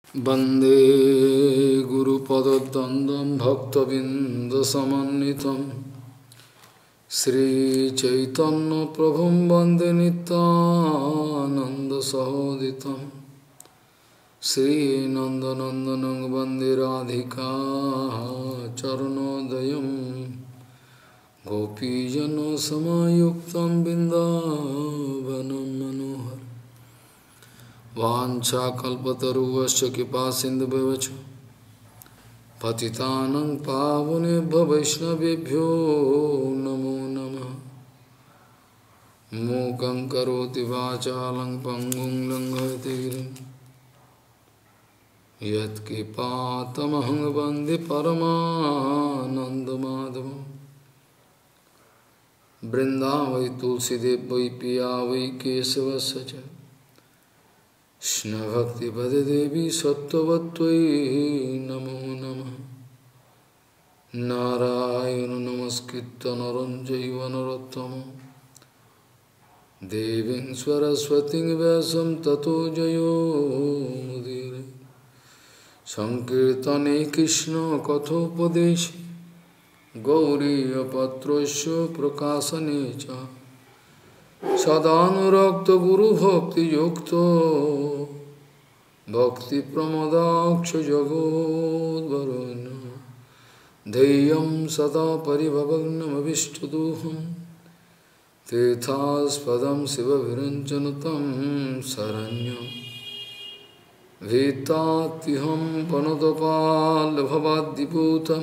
वन्दे गुरुपदद्वन्द्वं भक्तबिन्दसमन्वितं श्रीचैतन्यप्रभुं वन्दे नित्यानन्दसहोदितं श्रीनन्दनन्दनं वन्दे राधिका चरणोदयं गोपीजनसमायुक्तं बिन्दावनं मनोहरम् वाञ्छाकल्पतरुश्च कृपासिन्धुभ्यश्च पतितानं पावनेभ्यो वैष्णवेभ्यो नमो नमः। मूकं करोति वाचालं पङ्गुं लङ्घयति गिरिं यत्कृपातमहं वन्दे परमानन्दमाधवं। वृन्दावै तुलसीदेव वै पिया वै केशवस्य च कृष्णभक्तिपदे देवी सत्त्ववत्त्वयि नमो नमः। नारायण नमस्कृत्य नरं चैव नरोत्तमं देवीं सरस्वतीं व्यासं ततो जयो मुदीरये। संकीर्तने कृष्ण कथोपदेशे गौरीयपत्रस्य प्रकाशने च सदानुरक्त गुरुभक्तियुक्तो भक्तिप्रमदाक्ष जगोद्वरुण्य धैर्यं सदा परिभवग्नमभिष्टदोहं तीर्थास्पदं शिवविरञ्जनुतं शरण्यं भीतात्युहं वनदपालभवाद्दिपूतं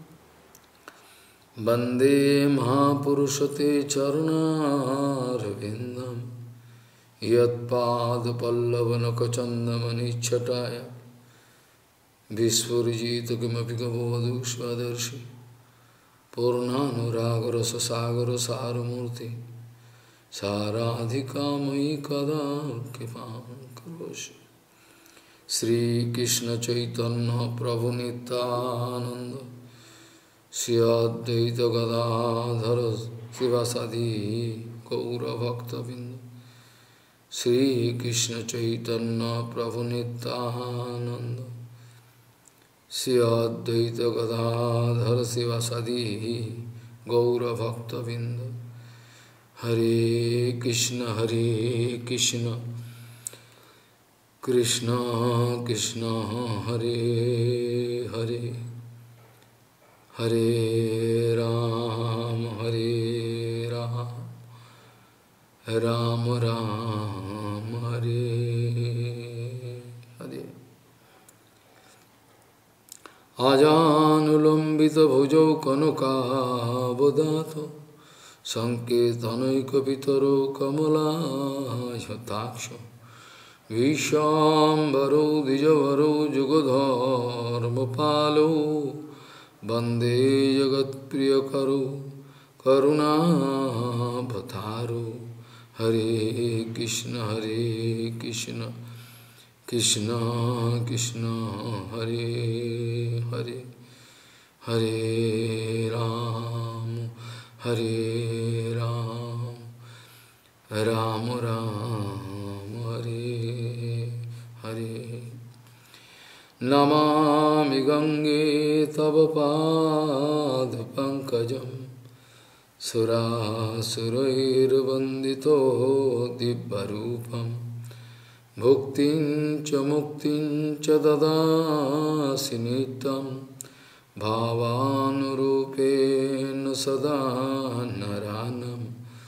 वन्दे महापुरुषते चरणारविन्दं यत्पादपल्लवनखचन्दमनिच्छटाय विस्फुरिजित किमपि गबोधु स्वदर्शि पूर्णानुरागरससागरसारमूर्ति साराधिका मयि कदा कृपां करोषि। श्रीकृष्णचैतन्य प्रभुनितानन्द श्री अद्वैत गदाधर शिवासादि गौरभक्तबिंद श्रीकृष्ण चैतन्य प्रभु नित्यानंद श्री अद्वैत गदाधर शिवासादि गौरभक्तबिंद। हरे कृष्ण कृष्ण कृष्ण हरे हरे हरे राम राम राम हरे हरे। आजानुलंबित भुजौ कनकावदातो संकेतनैकपितरो कमलायताक्षो विश्वाम्बरो द्विजवरो जुगधर्मपालो वन्दे जगत्प्रियकरो करुणावतारो। हरे कृष्ण कृष्ण कृष्ण हरे हरे हरे राम राम राम हरे हरे। नमामि गंगे तव पादपङ्कजं सुरासुरैर्वन्दितो दिव्यरूपं भुक्तिं च मुक्तिं च ददासि नित्यं भावानुरूपेण सदा नरानं।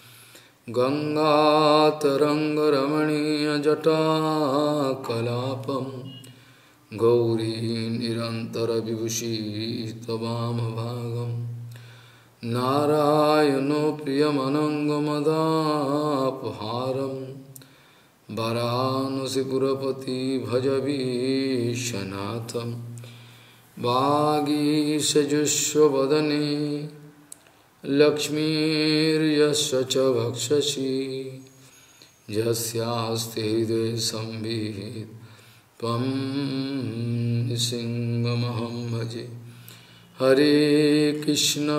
गङ्गातरङ्गरमणीयजटाकलापं गौरी निरन्तरविभूषी त्ववामभागं नारायणो प्रियमनङ्गमदापहारं वरानसीपुरपति भजवीशनाथं। वागीशजुष्वदने लक्ष्मीर्यस्य च भक्षसि यस्यास्ति हृदये संवित् त्वं सिंहमहं भजे। हरे कृष्ण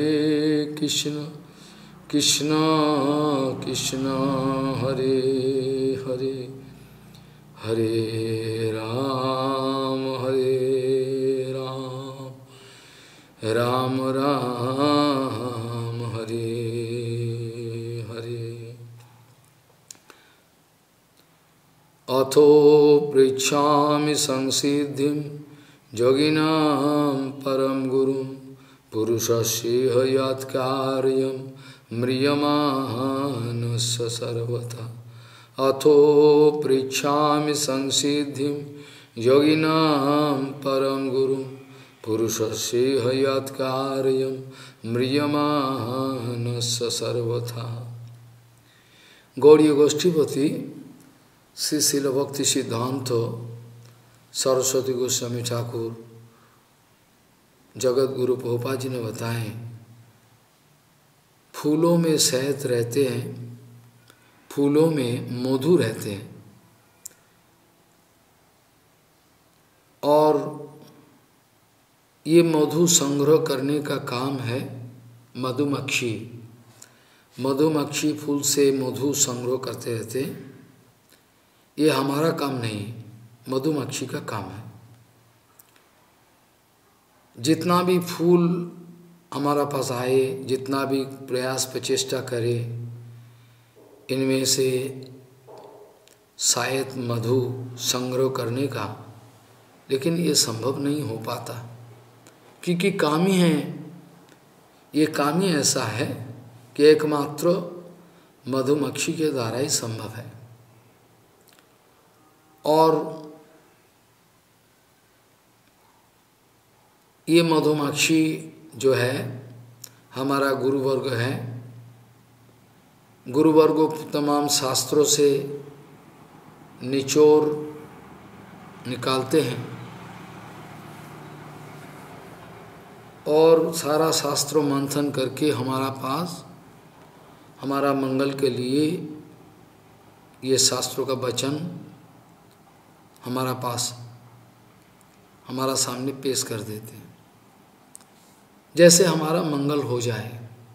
कृष्ण कृष्ण हरे हरे हरे राम अथो पृच्छामि संसिद्धिं योगिनां परम गुरुं पुरुषस्येह यत्कार्यं म्रियमाणस्य सर्वथा। अथो पृच्छामि संसिद्धिं योगिनां परम गुरुं पुरुषस्येह यत्कार्यं म्रियमाणस्य सर्वथा। गौड़ीय गोष्ठीपति श्री शिल भक्ति सिद्धांत सरस्वती गोस्वामी ठाकुर जगत गुरु प्रभुपाद जी ने बताए, फूलों में शहद रहते हैं, फूलों में मधु रहते हैं, और ये मधु संग्रह करने का काम है मधुमक्खी। मधुमक्खी फूल से मधु संग्रह करते रहते, ये हमारा काम नहीं, मधुमक्खी का काम है। जितना भी फूल हमारा पास आए, जितना भी प्रयास प्रचेष्टा करे, इनमें से शायद मधु संग्रह करने का, लेकिन ये संभव नहीं हो पाता, क्योंकि काम ही है, ये काम ही ऐसा है कि एकमात्र मधुमक्खी के द्वारा ही संभव है। और ये मधुमक्खी जो है हमारा गुरुवर्ग है, गुरुवर्ग को तमाम शास्त्रों से निचोड़ निकालते हैं और सारा शास्त्रों मंथन करके हमारा पास, हमारा मंगल के लिए ये शास्त्रों का वचन हमारा पास, हमारा सामने पेश कर देते हैं, जैसे हमारा मंगल हो जाए।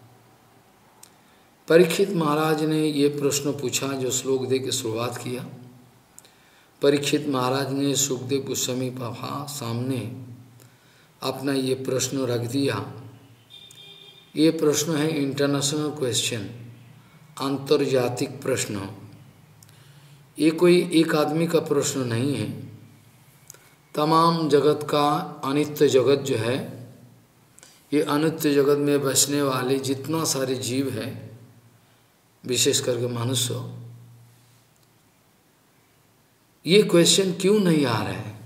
परीक्षित महाराज ने ये प्रश्न पूछा, जो श्लोक दे के शुरुआत किया। परीक्षित महाराज ने सुखदेव गोस्वामी पापा सामने अपना ये प्रश्न रख दिया। ये प्रश्न है इंटरनेशनल क्वेश्चन, अंतर्जातिक प्रश्न। ये कोई एक आदमी का प्रश्न नहीं है, तमाम जगत का अनित्य जगत जो है, ये अनित्य जगत में बसने वाले जितना सारे जीव हैं, विशेष करके मनुष्य, ये क्वेश्चन क्यों नहीं आ रहा है,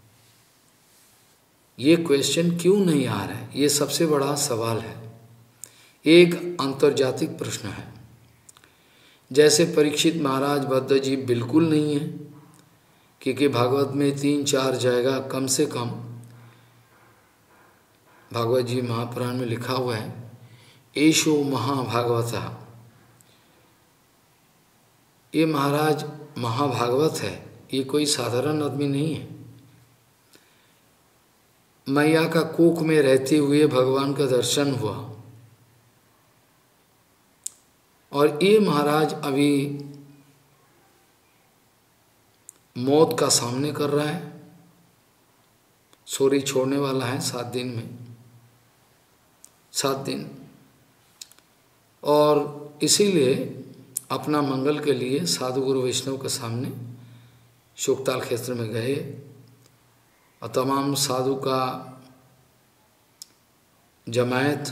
ये क्वेश्चन क्यों नहीं आ रहा है, ये सबसे बड़ा सवाल है, एक अंतर्जातिक प्रश्न है। जैसे परीक्षित महाराज बद्धजीव बिल्कुल नहीं है, क्योंकि भागवत में 3-4 जगह कम से कम भागवत जी महापुराण में लिखा हुआ है, एषो महाभागवता, ये महाराज महाभागवत है, ये कोई साधारण आदमी नहीं है। मैया का कोख में रहते हुए भगवान का दर्शन हुआ, और ये महाराज अभी मौत का सामने कर रहा है, शरीर छोड़ने वाला है 7 दिन में, 7 दिन। और इसीलिए अपना मंगल के लिए साधु गुरु वैष्णव के सामने शोकताल क्षेत्र में गए, और तमाम साधु का जमायत,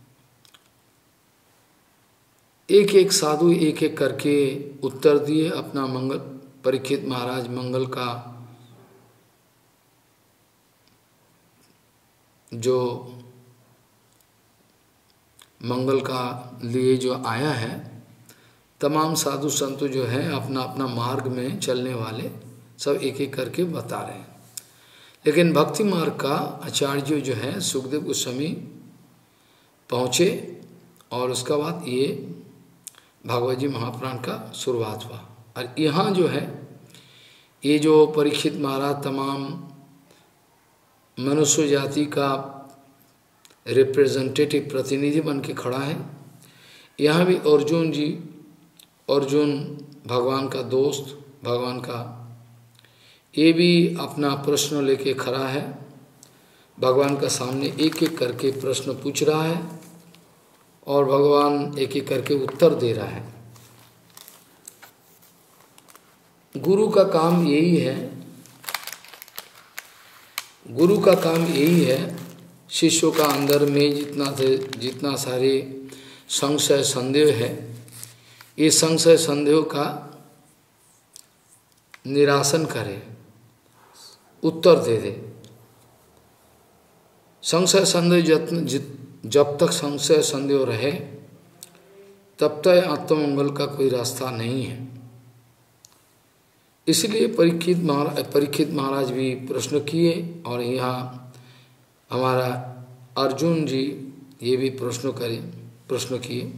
एक एक साधु एक एक करके उत्तर दिए अपना मंगल। परीक्षित महाराज मंगल का जो मंगल का लिए जो आया है, तमाम साधु संत जो है अपना अपना मार्ग में चलने वाले सब एक एक करके बता रहे हैं। लेकिन भक्ति मार्ग का आचार्य जो है सुखदेव गोस्वामी पहुँचे, और उसका बाद ये भागवत जी महापुराण का शुरुआत हुआ। और यहाँ जो है ये जो परीक्षित महाराज तमाम मनुष्य जाति का रिप्रेजेंटेटिव प्रतिनिधि बन के खड़ा है। यहाँ भी अर्जुन जी, अर्जुन भगवान का दोस्त, भगवान का, ये भी अपना प्रश्न लेके खड़ा है, भगवान का सामने एक एक करके प्रश्न पूछ रहा है, और भगवान एक एक करके उत्तर दे रहा है। गुरु का काम यही है, गुरु का काम यही है, शिष्यों का अंदर में जितना सारे संशय संदेह है, ये संशय संदेह का निरासन करे, उत्तर दे दे। संशय संदेह जब तक संशय संदेह रहे तब तक आत्ममंगल का कोई रास्ता नहीं है। इसलिए परीक्षित महाराज भी प्रश्न किए, और यहाँ हमारा अर्जुन जी ये भी प्रश्न किए,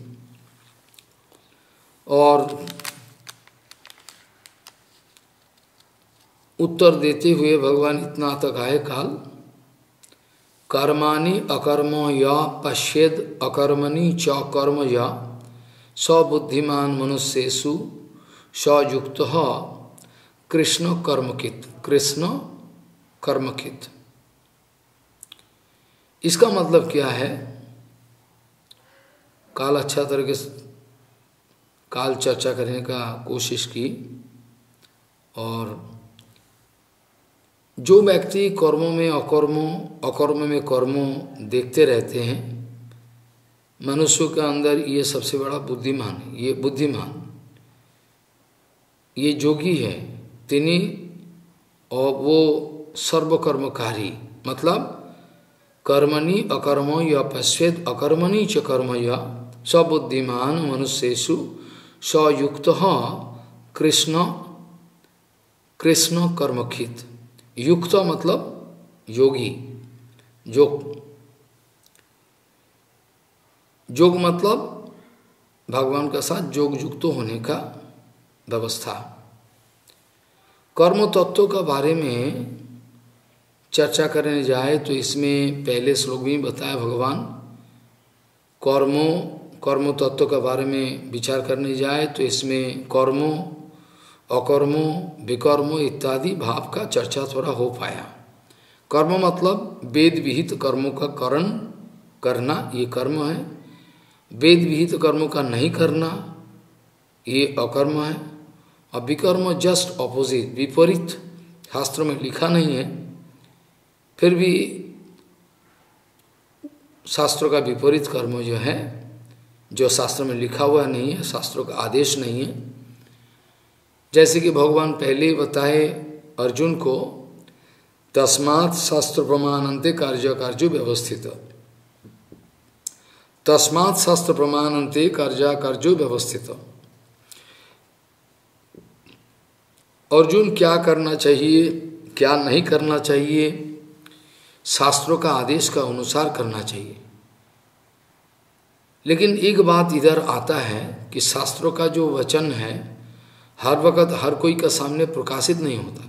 और उत्तर देते हुए भगवान इतना तक आए काल, कर्माणि अकर्म या पश्येद अकर्मणि च कर्म या सबुद्धिमान मनुष्येषु सयुक्तः कृष्ण कर्मकित। इसका मतलब क्या है? काल अच्छा तरीके से काल चर्चा करने का कोशिश की, और जो व्यक्ति कर्मों में अकर्म में कर्मों देखते रहते हैं, मनुष्यों के अंदर ये सबसे बड़ा बुद्धिमान है। ये बुद्धिमान, ये जोगी है तिनी, और वो सर्वकर्मकारी, मतलब कर्मणि अकर्मो या पश्येद अकर्मणि च कर्म या सबुद्धिमान मनुष्येषु सयुक्तः कृष्ण कर्मखित। युक्त मतलब योगी, योग मतलब भगवान के साथ योग युक्त होने का व्यवस्था। कर्म तत्व का बारे में चर्चा करने जाए तो इसमें पहले श्लोक में बताया भगवान, कर्म तत्व के बारे में विचार करने जाए तो इसमें कर्मो अकर्मो विकर्मो इत्यादि भाव का चर्चा थोड़ा हो पाया। कर्म मतलब वेद विहित कर्मों का करण करना, ये कर्म है। वेद विहित कर्मों का नहीं करना, ये अकर्म है। और विकर्म जस्ट ऑपोजिट, विपरीत, शास्त्र में लिखा नहीं है, फिर भी शास्त्रों का विपरीत कर्म जो है, जो शास्त्र में लिखा हुआ नहीं है, शास्त्रों का आदेश नहीं है। जैसे कि भगवान पहले ही बताए अर्जुन को, तस्मात् शास्त्र प्रमाणन्ते कार्य व्यवस्थित। तस्मात् शास्त्र प्रमाणन्ते कार्य व्यवस्थित। अर्जुन क्या करना चाहिए, क्या नहीं करना चाहिए, शास्त्रों का आदेश का अनुसार करना चाहिए। लेकिन एक बात इधर आता है कि शास्त्रों का जो वचन है हर वक्त हर कोई का सामने प्रकाशित नहीं होता।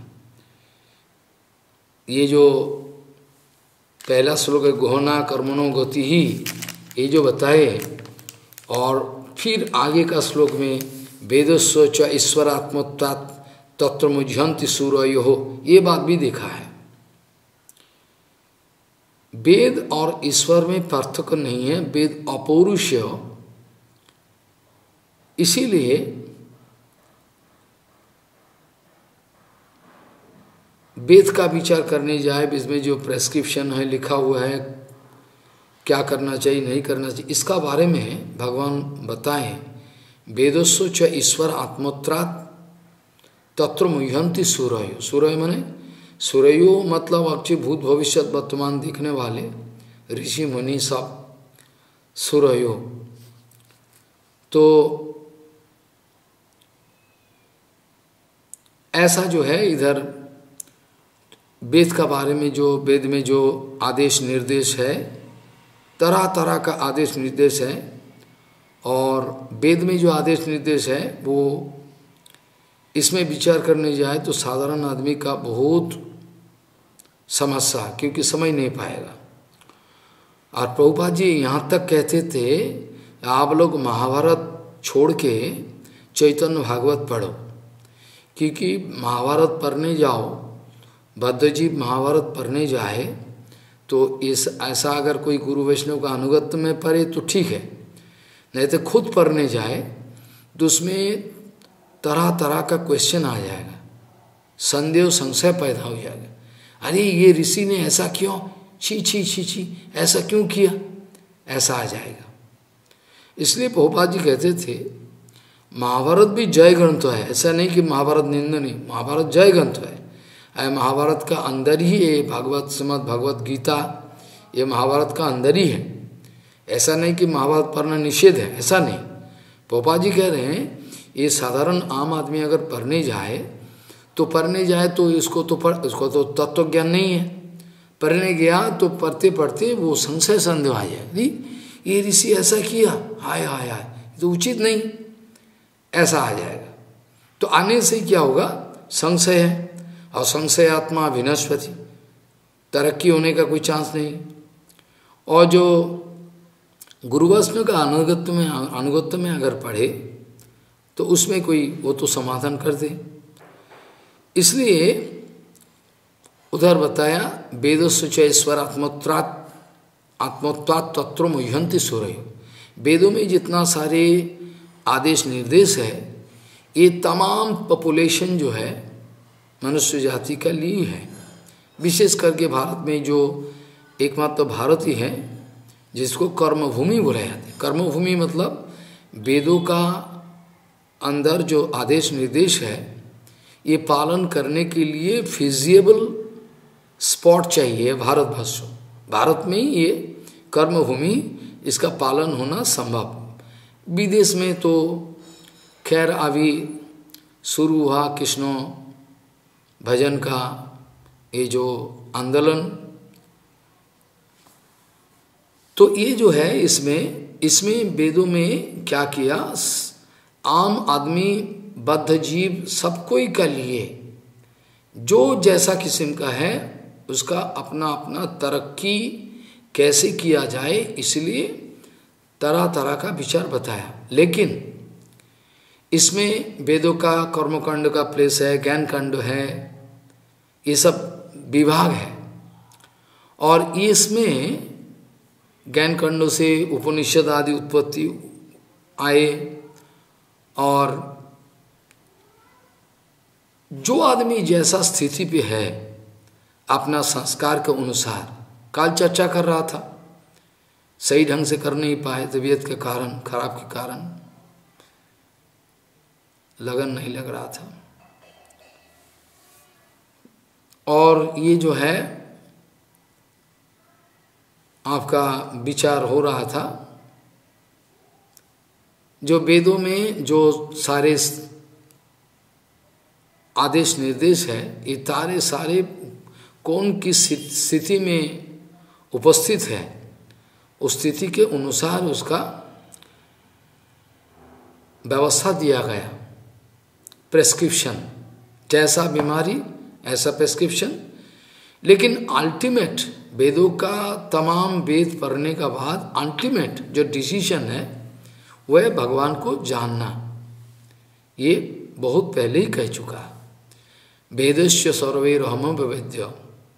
ये जो पहला श्लोक है, गोहना कर्मणो गति ही, ये जो बताए, और फिर आगे का श्लोक में वेदस्व च ईश्वरात्मत्वात् तत्र मुह्यन्ति सूरयो, ये बात भी देखा है। वेद और ईश्वर में पार्थक्य नहीं है, वेद अपौरुषेय। इसीलिए वेद का विचार करने जाए, इसमें जो प्रेस्क्रिप्शन है, लिखा हुआ है, क्या करना चाहिए नहीं करना चाहिए, इसका बारे में भगवान बताएं। वेदस्व च ईश्वर आत्मोत्रात् तत्र मुह्यन्ति सूरयो। सूरय माने सूरयो मतलब अच्छे भूत भविष्य वर्तमान दिखने वाले ऋषि मुनि सब सूरयो। तो ऐसा जो है इधर वेद का बारे में, जो वेद में जो आदेश निर्देश है, तरह तरह का आदेश निर्देश है, और वेद में जो आदेश निर्देश है वो इसमें विचार करने जाए तो साधारण आदमी का बहुत समस्या, क्योंकि समझ नहीं पाएगा। और प्रभुपाद जी यहाँ तक कहते थे, आप लोग महाभारत छोड़ के चैतन्य भागवत पढ़ो, क्योंकि महाभारत पढ़ने जाओ, बद्धजीव महाभारत पढ़ने जाए तो ऐसा अगर कोई गुरु वैष्णव का अनुगत्य में पढ़े तो ठीक है, नहीं तो खुद पढ़ने जाए तो उसमें तरह तरह का क्वेश्चन आ जाएगा। संदेह संशय पैदा हो जाएगा। अरे ये ऋषि ने ऐसा क्यों, छी छी छी छी, ऐसा क्यों किया, ऐसा आ जाएगा। इसलिए प्रभुपाद जी कहते थे महाभारत भी जय ग्रंथ है, ऐसा नहीं कि महाभारत निंदनीय, महाभारत जय ग्रंथ है। महाभारत का अंदर ही ये भागवत श्रीमद् भगवत गीता ये महाभारत का अंदर ही है। ऐसा नहीं कि महाभारत पढ़ना निषेध है, ऐसा नहीं। प्रभुपाद जी कह रहे हैं ये साधारण आम आदमी अगर पढ़ने जाए तो इसको तो तत्व ज्ञान नहीं है। पढ़ने गया तो पढ़ते पढ़ते वो संशय संदेह आ जाए, ये ऋषि ऐसा किया, हाय हाय हाय, तो उचित नहीं, ऐसा आ जाएगा। तो आने से क्या होगा, संशय है, और संशय आत्मा विनश्वति, तरक्की होने का कोई चांस नहीं। और जो गुरु वैष्णव का अनुगत्य में अगर पढ़े तो उसमें कोई वो तो समाधान कर दे। इसलिए उधर बताया वेदोच्च ईश्वर आत्मोत्वात् तत्व मुह्यंति सूर्य। वेदों में जितना सारे आदेश निर्देश है ये तमाम पॉपुलेशन जो है मनुष्य जाति का लिए है। विशेष करके भारत में जो एकमात्र भारत ही है जिसको कर्मभूमि बोला जाता है। कर्मभूमि मतलब वेदों का अंदर जो आदेश निर्देश है ये पालन करने के लिए फिजिएबल स्पॉट चाहिए। भारत में ही ये कर्मभूमि, इसका पालन होना संभव। विदेश में तो खैर अभी शुरू हुआ कृष्ण भजन का ये जो आंदोलन, तो ये जो है इसमें वेदों में क्या किया, आम आदमी बद्ध जीव सबको ही का लिए जो जैसा किस्म का है उसका अपना अपना तरक्की कैसे किया जाए, इसलिए तरह तरह का विचार बताया। लेकिन इसमें वेदों का कर्मकांड का प्लेस है, ज्ञान कांड है, ये सब विभाग है। और इसमें ज्ञान कांडों से उपनिषद आदि उत्पत्ति आए, और जो आदमी जैसा स्थिति पे है अपना संस्कार के अनुसार, काल चर्चा कर रहा था, सही ढंग से कर नहीं पाए तबीयत के कारण, खराब के कारण, लगन नहीं लग रहा था। और ये जो है आपका विचार हो रहा था, जो वेदों में जो सारे आदेश निर्देश है ये तारे सारे कौन किस स्थिति में उपस्थित है, उस स्थिति के अनुसार उसका व्यवस्था दिया गया, प्रेस्क्रिप्शन, जैसा बीमारी ऐसा प्रेस्क्रिप्शन। लेकिन अल्टीमेट वेदों का तमाम वेद पढ़ने का बाद अल्टीमेट जो डिसीजन है वह भगवान को जानना। ये बहुत पहले ही कह चुका, वेदस्य सर्वैरहम विवेद्य।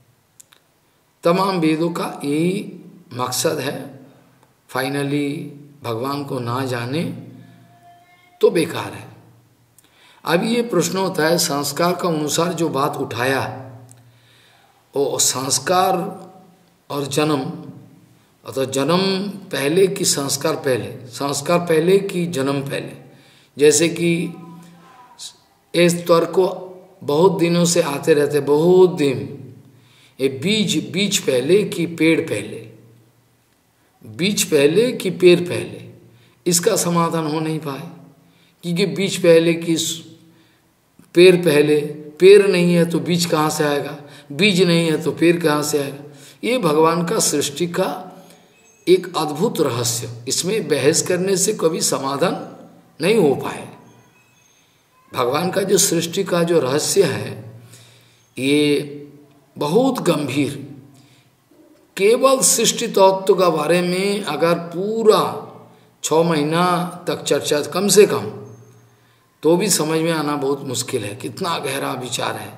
तमाम वेदों का यही मकसद है, फाइनली भगवान को ना जाने तो बेकार है। अभी ये प्रश्न होता है संस्कार का अनुसार जो बात उठाया, वो संस्कार और जन्म, अथवा जन्म पहले कि संस्कार पहले, संस्कार पहले कि जन्म पहले। जैसे कि इस तर्क को बहुत दिनों से आते रहते, बहुत दिन, ये बीज पहले कि पेड़ पहले, बीज पहले कि पेड़ पहले, इसका समाधान हो नहीं पाए। क्योंकि बीज पहले कि पेड़ पहले, पेड़ नहीं है तो बीज कहाँ से आएगा, बीज नहीं है तो पेड़ कहाँ से आएगा। ये भगवान का सृष्टि का एक अद्भुत रहस्य, इसमें बहस करने से कभी समाधान नहीं हो पाए। भगवान का जो सृष्टि का जो रहस्य है ये बहुत गंभीर। केवल सृष्टि तत्व का बारे में अगर पूरा 6 महीना तक चर्चा कम से कम, तो भी समझ में आना बहुत मुश्किल है, कितना गहरा विचार है।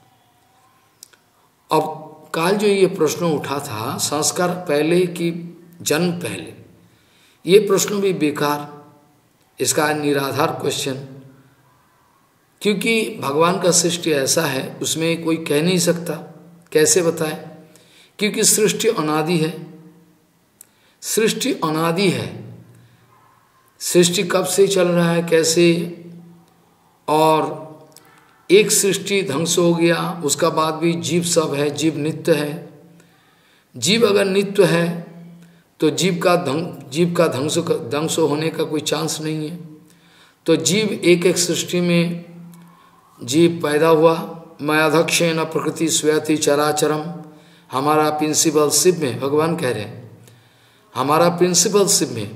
अब काल जो ये प्रश्न उठा था संस्कार पहले कि जन्म पहले, ये प्रश्न भी बेकार, इसका निराधार क्वेश्चन। क्योंकि भगवान का सृष्टि ऐसा है, उसमें कोई कह नहीं सकता, कैसे बताए, क्योंकि सृष्टि अनादि है, सृष्टि अनादि है। सृष्टि कब से चल रहा है, कैसे, और एक सृष्टि ध्वंस हो गया, उसका बाद भी जीव सब है, जीव नित्य है। जीव अगर नित्य है तो जीव का ध्वंस होने का कोई चांस नहीं है। तो जीव एक एक सृष्टि में जीव पैदा हुआ। मयाध्यक्षेण प्रकृति स्वयति चराचरम, हमारा प्रिंसिपल शिव में भगवान कह रहे हैं, हमारा प्रिंसिपल शिव में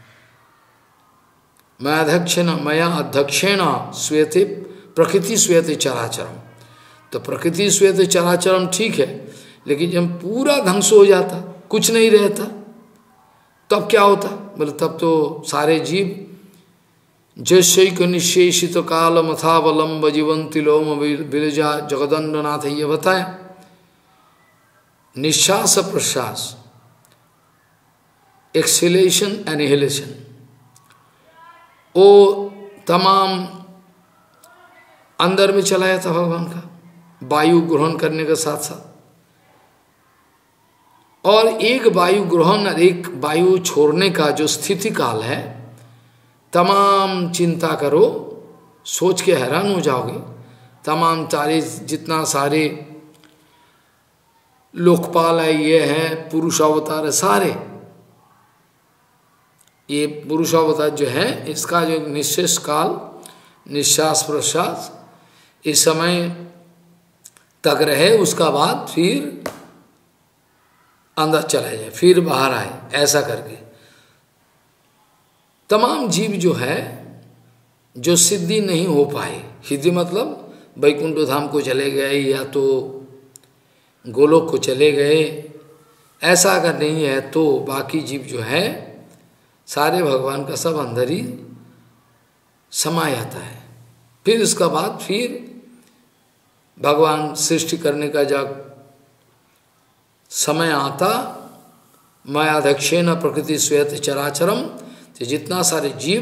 मया अध्यक्षेण श्वेते प्रकृति श्वेते चराचरम। तो प्रकृति श्वेते चराचरम ठीक है, लेकिन जब पूरा ध्वंस हो जाता, कुछ नहीं रहता, तब क्या होता, बोले तब तो सारे जीव जैक निशेषित काल मथावलंब जीवंति लोम विरजा जगदंडनाथ, ये बताया निश्वास प्रश्वास, एक्सेलेशन एनिहिलेशन, वो तमाम अंदर में चला जाता भगवान का, वायु ग्रहण करने के साथ साथ, और एक वायु ग्रहण और एक वायु छोड़ने का जो स्थिति काल है, तमाम चिंता करो, सोच के हैरान हो जाओगे। तमाम तारे जितना सारे लोकपाल है, ये है पुरुष अवतार है, सारे ये पुरुष अवतार जो है, इसका जो निश्चेष काल, निश्वास प्रश्वास इस समय तक रहे, उसका बाद फिर अंदर चला जाए, फिर बाहर आए, ऐसा करके तमाम जीव जो है, जो सिद्धि नहीं हो पाए, सिद्धि मतलब वैकुंठ धाम को चले गए या तो गोलोक को चले गए, ऐसा अगर नहीं है तो बाकी जीव जो है सारे भगवान का सब अंदर ही समा जाता है। फिर उसका बाद फिर भगवान सृष्टि करने का जब समय आता, मयाध्यक्षेण प्रकृति श्वेत चराचरम, तो जितना सारे जीव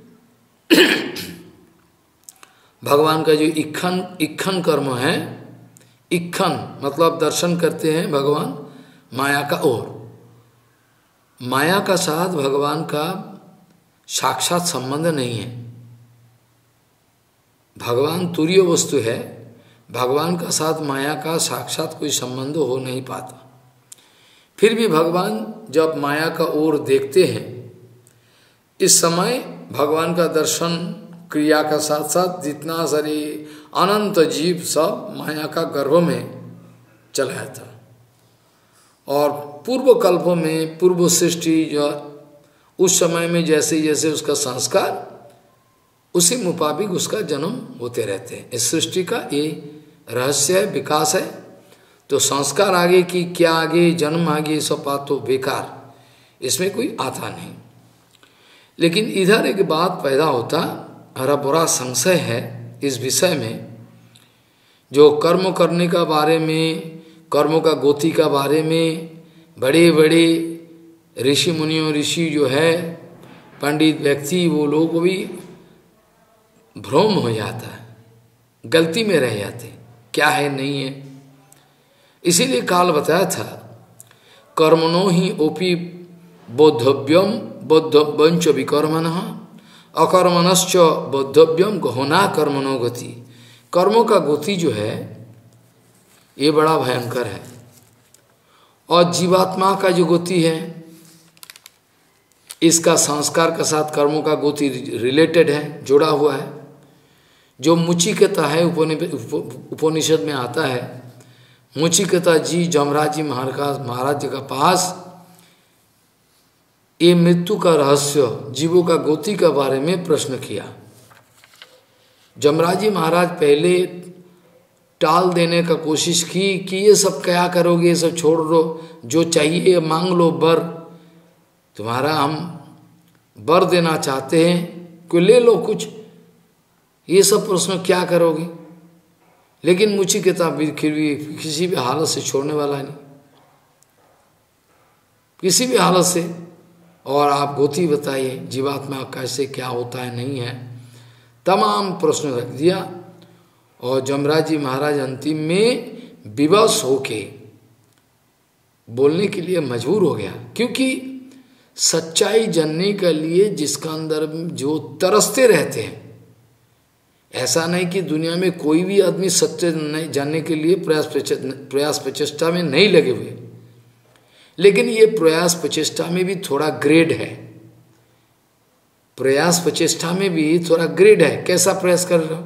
भगवान का जो इक्खन कर्म है, इक्खन मतलब दर्शन करते हैं भगवान माया का ओर, माया का साथ भगवान का साक्षात संबंध नहीं है। भगवान तुरीय वस्तु है, भगवान का साथ माया का साक्षात कोई संबंध हो नहीं पाता। फिर भी भगवान जब माया का ओर देखते हैं, इस समय भगवान का दर्शन क्रिया का साथ साथ जितना सारे अनंत जीव सब माया का गर्भ में चला जाता। और पूर्व कल्पों में पूर्व सृष्टि जो उस समय में जैसे जैसे उसका संस्कार, उसी मुताबिक उसका जन्म होते रहते हैं। इस सृष्टि का ये रहस्य है, विकास है। तो संस्कार आगे की क्या, आगे जन्म आगे, सब बात तो बेकार, इसमें कोई आता नहीं। लेकिन इधर एक बात पैदा होता, हरा बुरा संशय है इस विषय में, जो कर्म करने का बारे में, कर्मों का गोति का बारे में बड़े बड़े ऋषि मुनियों, ऋषि जो है पंडित व्यक्ति, वो लोग भी भ्रम हो जाता है, गलती में रह जाते, क्या है नहीं है। इसीलिए काल बताया था, कर्मणो ही ओपी बोद्धव्यम बोद्धव्यंच विकर्मण अकर्मणश्च बोद्धव्यम गहना कर्मणो गति। कर्मों का गति जो है ये बड़ा भयंकर है, और जीवात्मा का जो गति है, इसका संस्कार के साथ कर्मों का गति रिलेटेड है, जुड़ा हुआ है। जो मुचिकता है, उपनिषद में आता है, मुचिकता जी जमराज जी महाराज जी का पास ये मृत्यु का रहस्य, जीवों का गति के बारे में प्रश्न किया। जमराज जी महाराज पहले टाल देने का कोशिश की कि ये सब क्या करोगे, ये सब छोड़ दो, जो चाहिए मांग लो वर, तुम्हारा हम वर देना चाहते हैं, कोई ले लो कुछ, ये सब प्रश्न क्या करोगे। लेकिन मुचिकता फिर भी किसी भी हालत से छोड़ने वाला नहीं, किसी भी हालत से। और आप गति बताइए, जीवात्मा कैसे क्या होता है नहीं है, तमाम प्रश्न रख दिया। और जमराज जी महाराज अंतिम में विवश होके बोलने के लिए मजबूर हो गया, क्योंकि सच्चाई जानने के लिए जिसका अंदर जो तरसते रहते हैं, ऐसा नहीं कि दुनिया में कोई भी आदमी सत्य नहीं जानने के लिए प्रयास प्रचेष्टा में नहीं लगे हुए, लेकिन ये प्रयास प्रचेष्टा में भी थोड़ा ग्रेड है। प्रयास प्रचेष्टा में भी थोड़ा ग्रेड है। कैसा प्रयास कर रहा हो?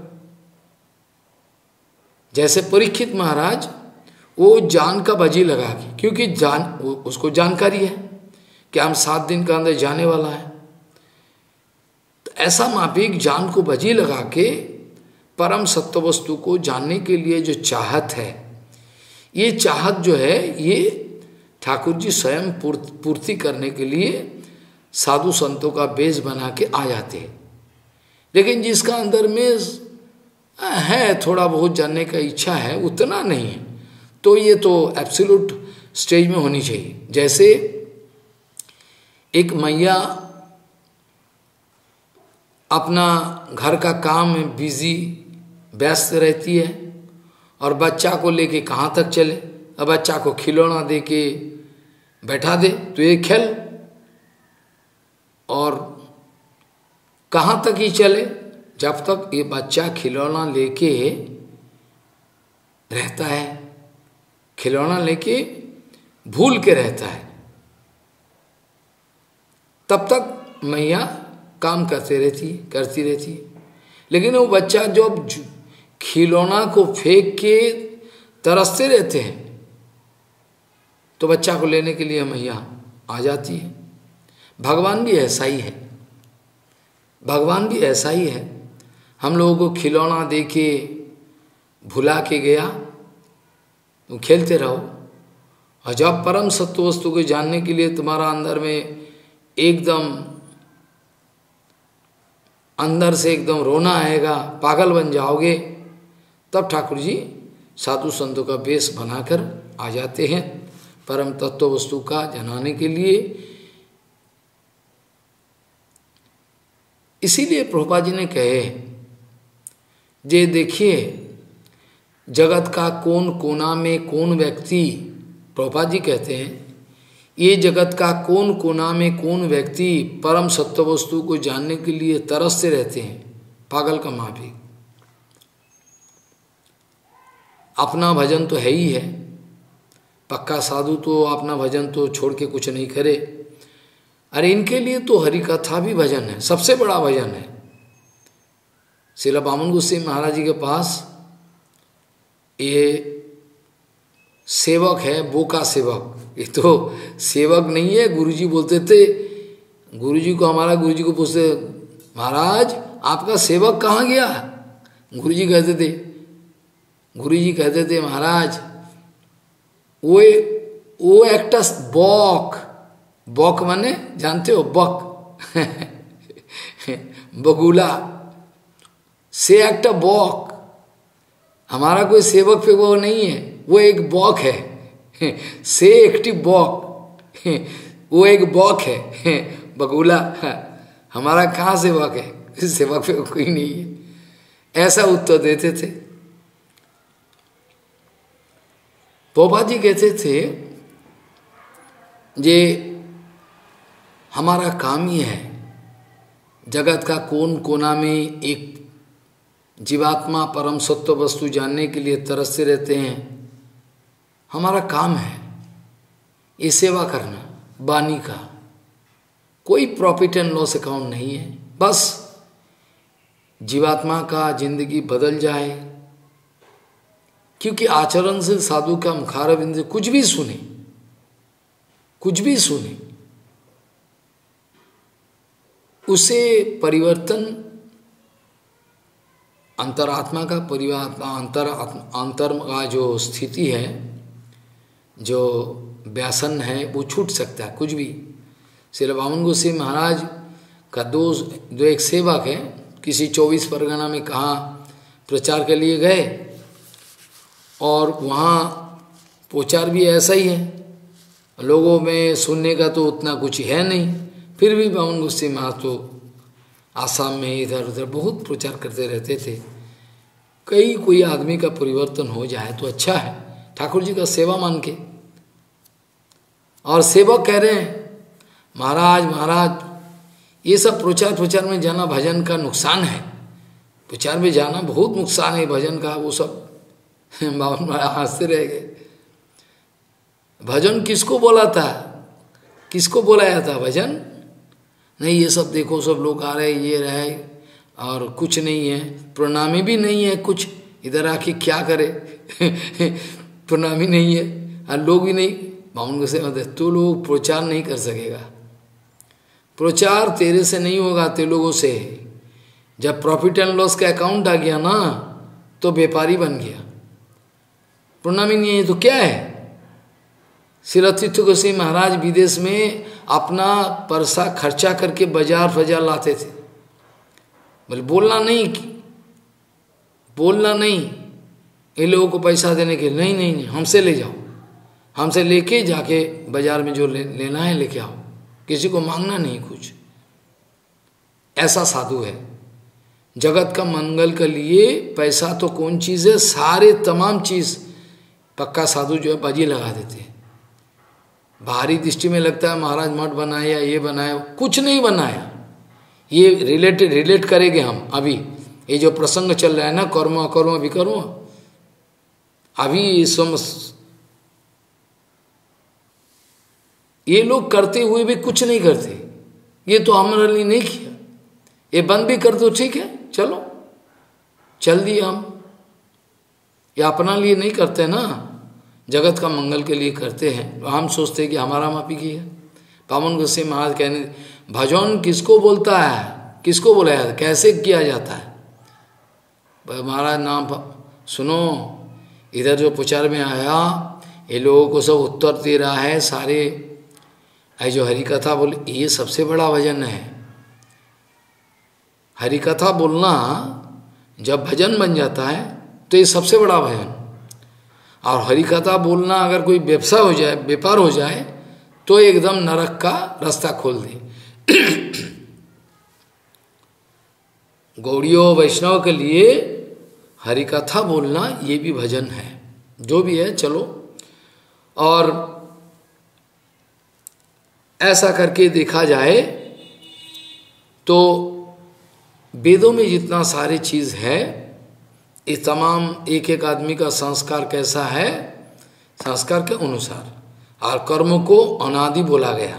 जैसे परीक्षित महाराज वो जान का बाजी लगा के, क्योंकि उसको जानकारी है कि हम 7 दिन का अंदर जाने वाला है, तो ऐसा माफिक जान को बाजी लगा के परम सत्य वस्तु को जानने के लिए जो चाहत है, ये चाहत जो है ये ठाकुर जी स्वयं पूर्ति करने के लिए साधु संतों का बेस बना के आ जाते हैं। लेकिन जिसका अंदर में है थोड़ा बहुत जानने का इच्छा है, उतना नहीं है, तो ये तो एब्सोल्यूट स्टेज में होनी चाहिए। जैसे एक मैया अपना घर का काम में बिजी व्यस्त रहती है और बच्चा को लेके कहाँ तक चले, अब बच्चा को खिलौना दे के बैठा दे तो ये खेल, और कहाँ तक ही चले, जब तक ये बच्चा खिलौना लेके रहता है, खिलौना लेके भूल के रहता है, तब तक मैया काम करती रहती है। लेकिन वो बच्चा जब खिलौना को फेंक के तरसते रहते हैं, तो बच्चा को लेने के लिए मैया आ जाती है। भगवान भी ऐसा ही है, भगवान भी ऐसा ही है। हम लोगों को खिलौना दे के भुला के गया, तुम खेलते रहो, और जब परम सत्य वस्तु को जानने के लिए तुम्हारा अंदर में एकदम अंदर से एकदम रोना आएगा, पागल बन जाओगे, तब ठाकुर जी साधु संतों का वेश बनाकर आ जाते हैं परम तत्व वस्तु का जनाने के लिए। इसीलिए प्रभुपाद जी ने कहे, जे देखिए जगत का कौन कोना में कौन व्यक्ति, प्रभुपाद जी कहते हैं ये जगत का कौन कोना में कौन व्यक्ति परम सत्य वस्तु को जानने के लिए तरसते रहते हैं, पागल का माफी। अपना भजन तो है ही है, पक्का साधु तो अपना भजन तो छोड़ के कुछ नहीं करे। अरे इनके लिए तो हरि कथा भी भजन है, सबसे बड़ा भजन है। श्रील बामन गोसाई महाराज जी के पास ये सेवक है, बोका सेवक। ये तो सेवक नहीं है, गुरुजी बोलते थे, गुरुजी को हमारा गुरुजी को पूछते, महाराज आपका सेवक कहाँ गया? गुरुजी कहते थे महाराज वो एक बॉक, बॉक माने जानते हो, बक बगुला से एक बॉक, हमारा कोई सेवक पे वो नहीं है, वो एक बॉक है से एक बॉक वो एक बॉक है बगुला, हमारा कहाँ सेवक है? सेवक पे कोई नहीं है। ऐसा उत्तर देते थे। पोपा जी कहते थे जे हमारा काम ही है जगत का कोन कोना में एक जीवात्मा परम सत्य वस्तु जानने के लिए तरसते रहते हैं, हमारा काम है ये सेवा करना, वाणी का कोई प्रॉफिट एंड लॉस अकाउंट नहीं है, बस जीवात्मा का जिंदगी बदल जाए। क्योंकि आचरण से साधु का मुखारविंद कुछ भी सुने, कुछ भी सुने, उसे परिवर्तन अंतरात्मा का अंतर का जो स्थिति है, जो व्यासन है, वो छूट सकता है कुछ भी। श्रील बामन गोसाई महाराज का दो एक सेवक है, किसी 24 परगना में कहाँ प्रचार के लिए गए, और वहाँ प्रचार भी ऐसा ही है, लोगों में सुनने का तो उतना कुछ है नहीं, फिर भी बामन गोसाई महाराज तो आसाम में इधर उधर बहुत प्रचार करते रहते थे। कोई आदमी का परिवर्तन हो जाए तो अच्छा है, ठाकुर जी का सेवा मान के। और सेवक कह रहे हैं महाराज महाराज ये सब प्रचार में जाना भजन का नुकसान है, प्रचार में जाना बहुत नुकसान है भजन का। वो सब बावन हंसते रह गए। भजन किसको बोला था, किसको बोलाया था भजन? नहीं, ये सब देखो सब लोग आ रहे ये रहे और कुछ नहीं है, प्रणामी भी नहीं है कुछ, इधर आके क्या करे प्रणामी नहीं है और लोग भी नहीं बावन को से तो लोग प्रचार नहीं कर सकेगा। प्रचार तेरे से नहीं होगा, ते लोगों से। जब प्रॉफिट एंड लॉस का अकाउंट आ गया ना तो व्यापारी बन गया। प्रणामी नहीं है तो क्या है? श्री तीर्थ गोस्वामी महाराज विदेश में अपना पैसा खर्चा करके बाजार फजार लाते थे। बोले बोलना नहीं ये लोगों को पैसा देने के, नहीं हमसे ले जाओ, हमसे लेके जाके बाजार में जो लेना है लेके आओ, किसी को मांगना नहीं कुछ। ऐसा साधु है। जगत का मंगल के लिए पैसा तो कौन चीज़ है, सारे तमाम चीज़ पक्का साधु जो है बाजी लगा देते हैं। बाहरी दृष्टि में लगता है महाराज मठ बनाया ये बनाया, कुछ नहीं बनाया। ये रिलेट करेंगे हम अभी। ये जो प्रसंग चल रहा है ना कर्म अकर्म विकर्म, अभी ये लोग करते हुए भी कुछ नहीं करते। ये तो हमारे लिए नहीं किया, ये बंद भी कर दो ठीक है, चलो चल दिए हम। ये अपना लिए नहीं करते ना, जगत का मंगल के लिए करते हैं। तो हम सोचते हैं कि हमारा मापी की है। पावन गोस्वामी महाराज कहने भजन किसको बोलता है, किसको बोला जाता है, कैसे किया जाता है? महाराज नाम सुनो, इधर जो प्रचार में आया ये लोगों को सब उत्तर दे रहा है सारे। ऐ जो हरि कथा बोले ये सबसे बड़ा भजन है। हरि कथा बोलना जब भजन बन जाता है तो ये सबसे बड़ा भजन। और हरि कथा बोलना अगर कोई व्यवसाय हो जाए, व्यापार हो जाए तो एकदम नरक का रास्ता खोल दे। गौड़ियों वैष्णव के लिए हरि कथा बोलना ये भी भजन है। जो भी है चलो। और ऐसा करके देखा जाए तो वेदों में जितना सारी चीज है ये तमाम एक एक आदमी का संस्कार कैसा है, संस्कार के अनुसार। और कर्म को अनादि बोला गया।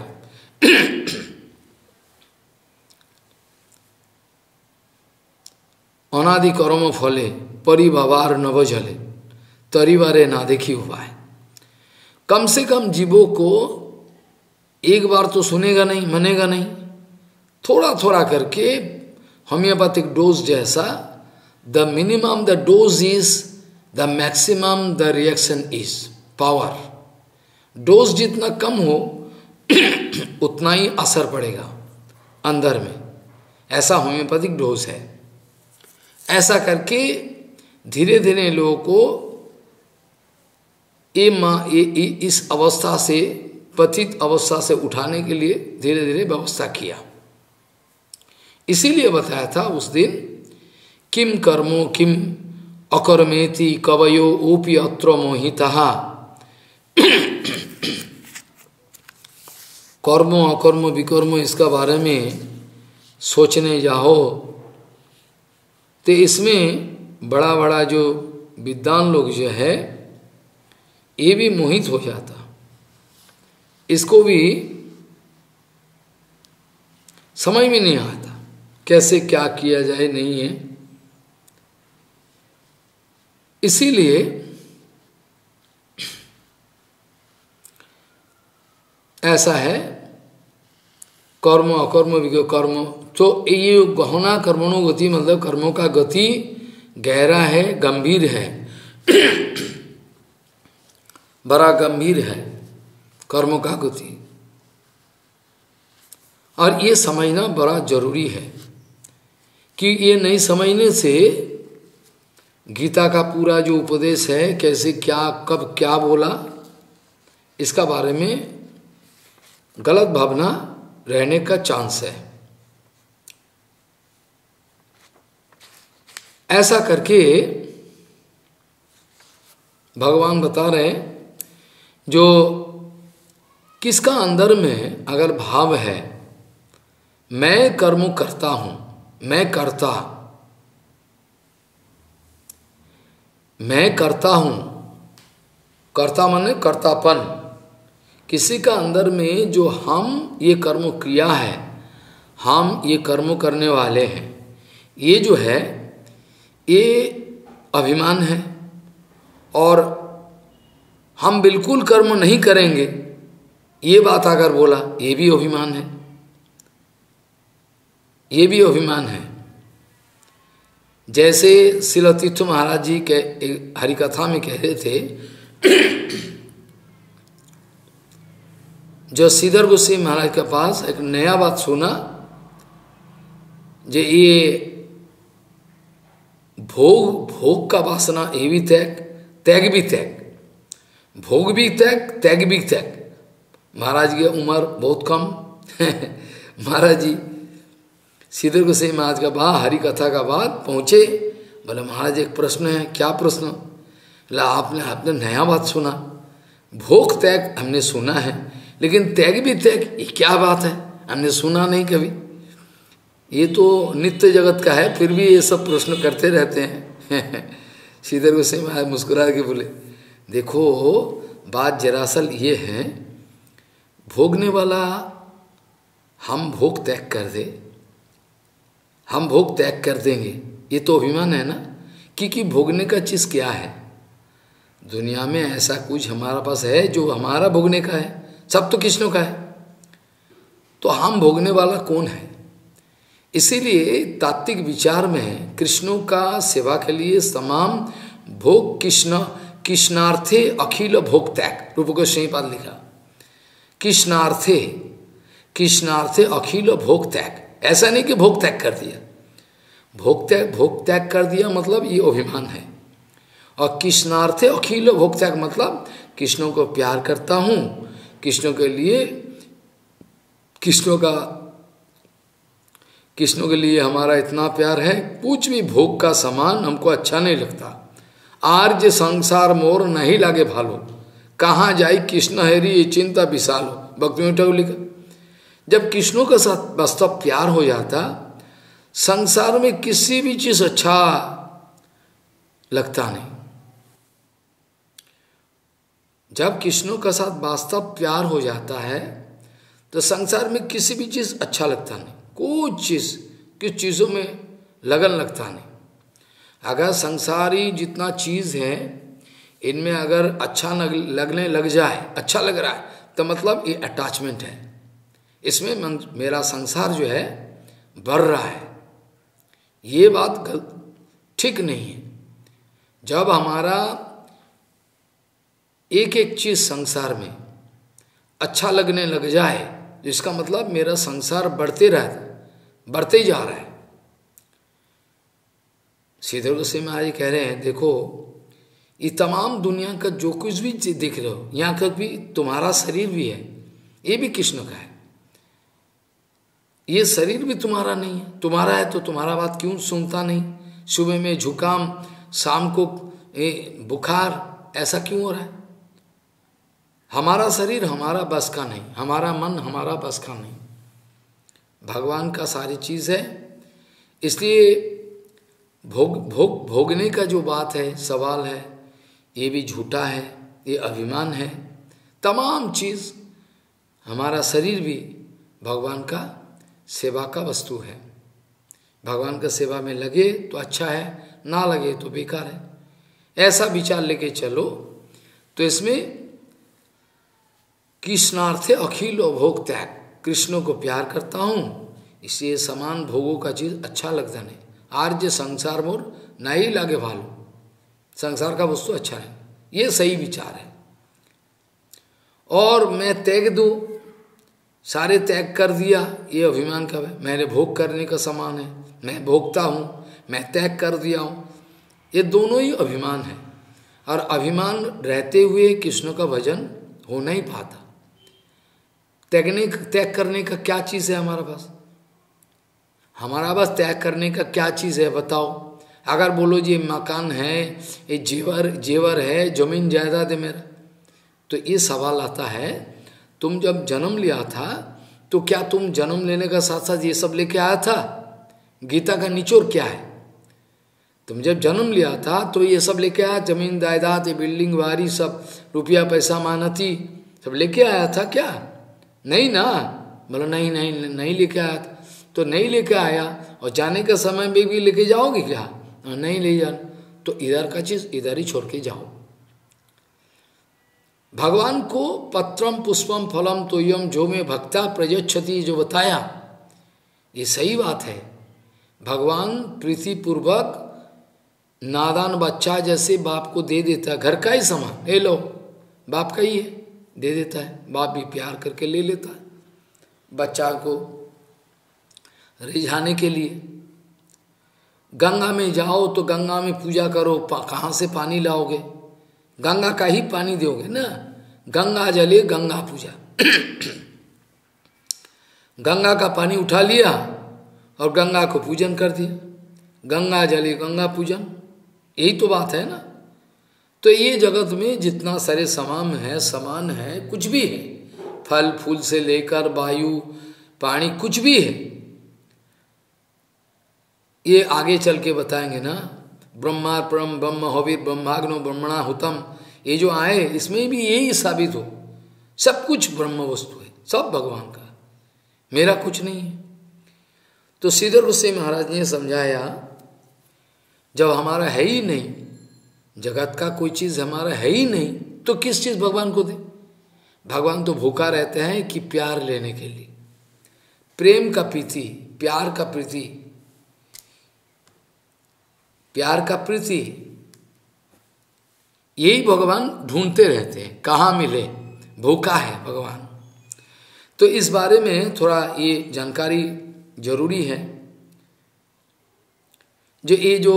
अनादि कर्म फले परिवार नव जले तरीवारे ना देखी उपाय। कम से कम जीवों को एक बार तो सुनेगा नहीं, मनेगा नहीं, थोड़ा थोड़ा करके होम्योपैथिक डोज जैसा, the minimum the dose is the maximum the reaction is power. Dose जितना कम हो उतना ही असर पड़ेगा अंदर में, ऐसा होम्योपैथिक डोज है। ऐसा करके धीरे धीरे लोगों को इस अवस्था से, पतित अवस्था से उठाने के लिए धीरे धीरे व्यवस्था किया। इसीलिए बताया था उस दिन, किम कर्मो किम अकर्मेति कवयो ओपि अत्र मोहितः। कर्मो अकर्म विकर्म इसका बारे में सोचने जाओ तो इसमें बड़ा बड़ा जो विद्वान लोग जो है ये भी मोहित हो जाता। इसको भी समझ में नहीं आता कैसे क्या किया जाए, नहीं है। इसीलिए ऐसा है, कर्म अकर्म कर्म तो ये गहना कर्मणो गति, मतलब कर्मों का गति गहरा है, गंभीर है, बड़ा गंभीर है कर्मों का गति। और ये समझना बड़ा जरूरी है कि ये नहीं समझने से गीता का पूरा जो उपदेश है, कैसे क्या कब क्या बोला, इसका बारे में गलत भावना रहने का चांस है। ऐसा करके भगवान बता रहे हैं, जो किसका अंदर में अगर भाव है मैं कर्म करता हूं, मैं करता हूं, कर्ता माने कर्तापन, किसी का अंदर में जो हम ये कर्म क्रिया है, हम ये कर्म करने वाले हैं, ये जो है ये अभिमान है, और हम बिल्कुल कर्म नहीं करेंगे ये बात अगर बोला, ये भी अभिमान है, ये भी अभिमान है। जैसे श्रील तीर्थ महाराज जी के हरिकथा में कह रहे थे, जो श्रीधर गोस्वामी महाराज के पास एक नया बात सुना, जे ये भोग का वासना ये भी त्याग भी त्याग, भोग भी त्याग, त्याग भी त्याग। महाराज की उम्र बहुत कम महाराज जी श्रीधर गोस्वामी महाराज का बाद हरि कथा का बाद पहुंचे, बोले महाराज एक प्रश्न है। क्या प्रश्न? बोला आपने नया बात सुना, भोग त्याग हमने सुना है, लेकिन त्याग भी त्याग ये क्या बात है, हमने सुना नहीं कभी, ये तो नित्य जगत का है, फिर भी ये सब प्रश्न करते रहते हैं श्रीधर गोस्वामी महाराज मुस्कुरा के बोले, देखो बात दरअसल ये है, भोगने वाला हम भोग त्याग कर दे, हम भोग त्याग कर देंगे, ये तो अभिमान है ना, क्योंकि भोगने का चीज़ क्या है दुनिया में, ऐसा कुछ हमारा पास है जो हमारा भोगने का है, सब तो कृष्ण का है, तो हम भोगने वाला कौन है? इसीलिए तात्विक विचार में कृष्णों का सेवा के लिए तमाम भोग कृष्णार्थे अखिल भोग त्याग, रूप गोस्वामी पाद लिखा, कृष्णार्थे अखिल भोग त्याग। ऐसा नहीं कि भोग त्याग कर दिया, भोग त्याग कर दिया मतलब ये अभिमान है, और कृष्णार्थे अखिल भोग त्याग मतलब कृष्णों को प्यार करता हूँ, कृष्णों के लिए कृष्णों के लिए हमारा इतना प्यार है, कुछ भी भोग का सामान हमको अच्छा नहीं लगता। आर्य संसार मोर नहीं लागे भालो, कहाँ जाई कृष्ण हरि ये चिंता विशालो, भक्ति में ठाकुर लिखा। जब कृष्णों के साथ वास्तव प्यार हो जाता, संसार में किसी भी चीज अच्छा लगता नहीं। जब कृष्णों के साथ वास्तव प्यार हो जाता है तो संसार में किसी भी चीज अच्छा लगता नहीं, किस चीजों में लगन लगता नहीं। अगर संसारी जितना चीज है इनमें अगर अच्छा लगने लग जाए, अच्छा लग रहा है, तो मतलब ये अटैचमेंट है, इसमें मेरा संसार जो है बढ़ रहा है, ये बात ठीक नहीं है। जब हमारा एक एक चीज संसार में अच्छा लगने लग जाए, तो इसका मतलब मेरा संसार बढ़ते जा रहा है। श्रीधर गोस्वामी महाराज कह रहे हैं, देखो ये तमाम दुनिया का जो कुछ भी देख रहे हो, यहाँ तक भी तुम्हारा शरीर भी है, ये भी कृष्ण का है, ये शरीर भी तुम्हारा नहीं है, तुम्हारा है तो तुम्हारा बात क्यों सुनता नहीं? सुबह में जुकाम, शाम को बुखार, ऐसा क्यों हो रहा है? हमारा शरीर हमारा बस का नहीं, हमारा मन हमारा बस का नहीं, भगवान का सारी चीज है। इसलिए भोगने का जो बात है, सवाल है, ये भी झूठा है, ये अभिमान है। तमाम चीज, हमारा शरीर भी भगवान का सेवा का वस्तु है, भगवान का सेवा में लगे तो अच्छा है, ना लगे तो बेकार है। ऐसा विचार लेके चलो तो इसमें कृष्णार्थे अखिल भोग त्याग, कृष्णों को प्यार करता हूँ, इसलिए समान भोगों का चीज अच्छा लगता नहीं। आर्य संसार मोर नहीं लागे भालो, संसार का वस्तु अच्छा है, ये सही विचार है। और मैं त्याग दूं, सारे त्याग कर दिया, ये अभिमान का है, मैंने भोग करने का समान है, मैं भोगता हूँ, मैं त्याग कर दिया हूँ, ये दोनों ही अभिमान है। और अभिमान रहते हुए कृष्ण का भजन हो नहीं पाता। त्याग करने का क्या चीज़ है हमारा पास? हमारा पास त्याग करने का क्या चीज़ है बताओ? अगर बोलो जी मकान है, ये जेवर जेवर है, जमीन जायदाद है मेरा, तो ये सवाल आता है, तुम जब जन्म लिया था तो क्या तुम जन्म लेने का साथ साथ ये सब लेके आया था? गीता का निचोड़ क्या है? तुम जब जन्म लिया था तो ये सब लेके आया, जमीन जायदाद, ये बिल्डिंग वारी सब, रुपया पैसा मानती सब लेके आया था क्या? नहीं ना। बोला नहीं नहीं नहीं लेके आया था। तो नहीं लेके आया और जाने के समय में भी लेके जाओगे क्या? नहीं ले जाना, तो इधर का चीज इधर ही छोड़ के जाओ। भगवान को पत्रम पुष्पम फलम तोयम जो में भक्ता प्रयच्छति, जो बताया ये सही बात है। भगवान प्रीतिपूर्वक नादान बच्चा जैसे बाप को दे देता है, घर का ही सामान ले लो, बाप का ही है, दे देता है। बाप भी प्यार करके ले लेता है बच्चा को रिझाने के लिए। गंगा में जाओ तो गंगा में पूजा करो, कहाँ से पानी लाओगे? गंगा का ही पानी दोगे ना। गंगा जले गंगा पूजा गंगा का पानी उठा लिया और गंगा को पूजन कर दिया, गंगा जले गंगा पूजन, यही तो बात है ना। तो ये जगत में जितना सारे समान है, कुछ भी है, फल फूल से लेकर वायु पानी कुछ भी है, ये आगे चल के बताएंगे ना। ब्रह्मा परम ब्रह्म हविर ब्रह्माग्नो ब्रह्मणा हुतम, ये जो आए इसमें भी यही साबित हो, सब कुछ ब्रह्म वस्तु है, सब भगवान का, मेरा कुछ नहीं है। तो श्रीधर गोस्वामी महाराज ने समझाया, जब हमारा है ही नहीं, जगत का कोई चीज हमारा है ही नहीं, तो किस चीज भगवान को दे? भगवान तो भूखा रहते हैं कि प्यार लेने के लिए, प्रेम का प्रीति, प्यार का प्रीति, प्यार का प्रीति, यही भगवान ढूंढते रहते हैं, कहाँ मिले, भूखा है भगवान। तो इस बारे में थोड़ा ये जानकारी जरूरी है। जो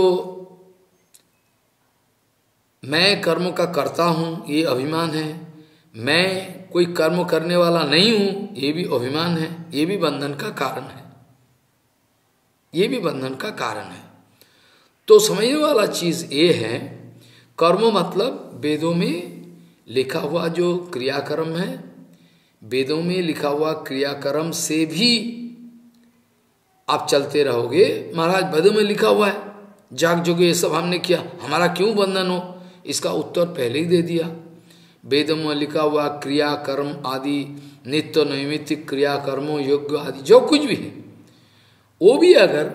मैं कर्म का करता हूँ ये अभिमान है, मैं कोई कर्म करने वाला नहीं हूँ ये भी अभिमान है, ये भी बंधन का कारण है, ये भी बंधन का कारण है। तो समझने वाला चीज ये है, कर्म मतलब वेदों में लिखा हुआ जो क्रियाकर्म है, वेदों में लिखा हुआ क्रियाकर्म से भी आप चलते रहोगे। महाराज वेदों में लिखा हुआ है, जाग जोगे ये सब हमने किया, हमारा क्यों बंधन हो? इसका उत्तर पहले ही दे दिया। वेदों में लिखा हुआ क्रियाकर्म आदि, नित्य नैमित्तिक क्रियाकर्मों योग्य आदि जो कुछ भी है, वो भी अगर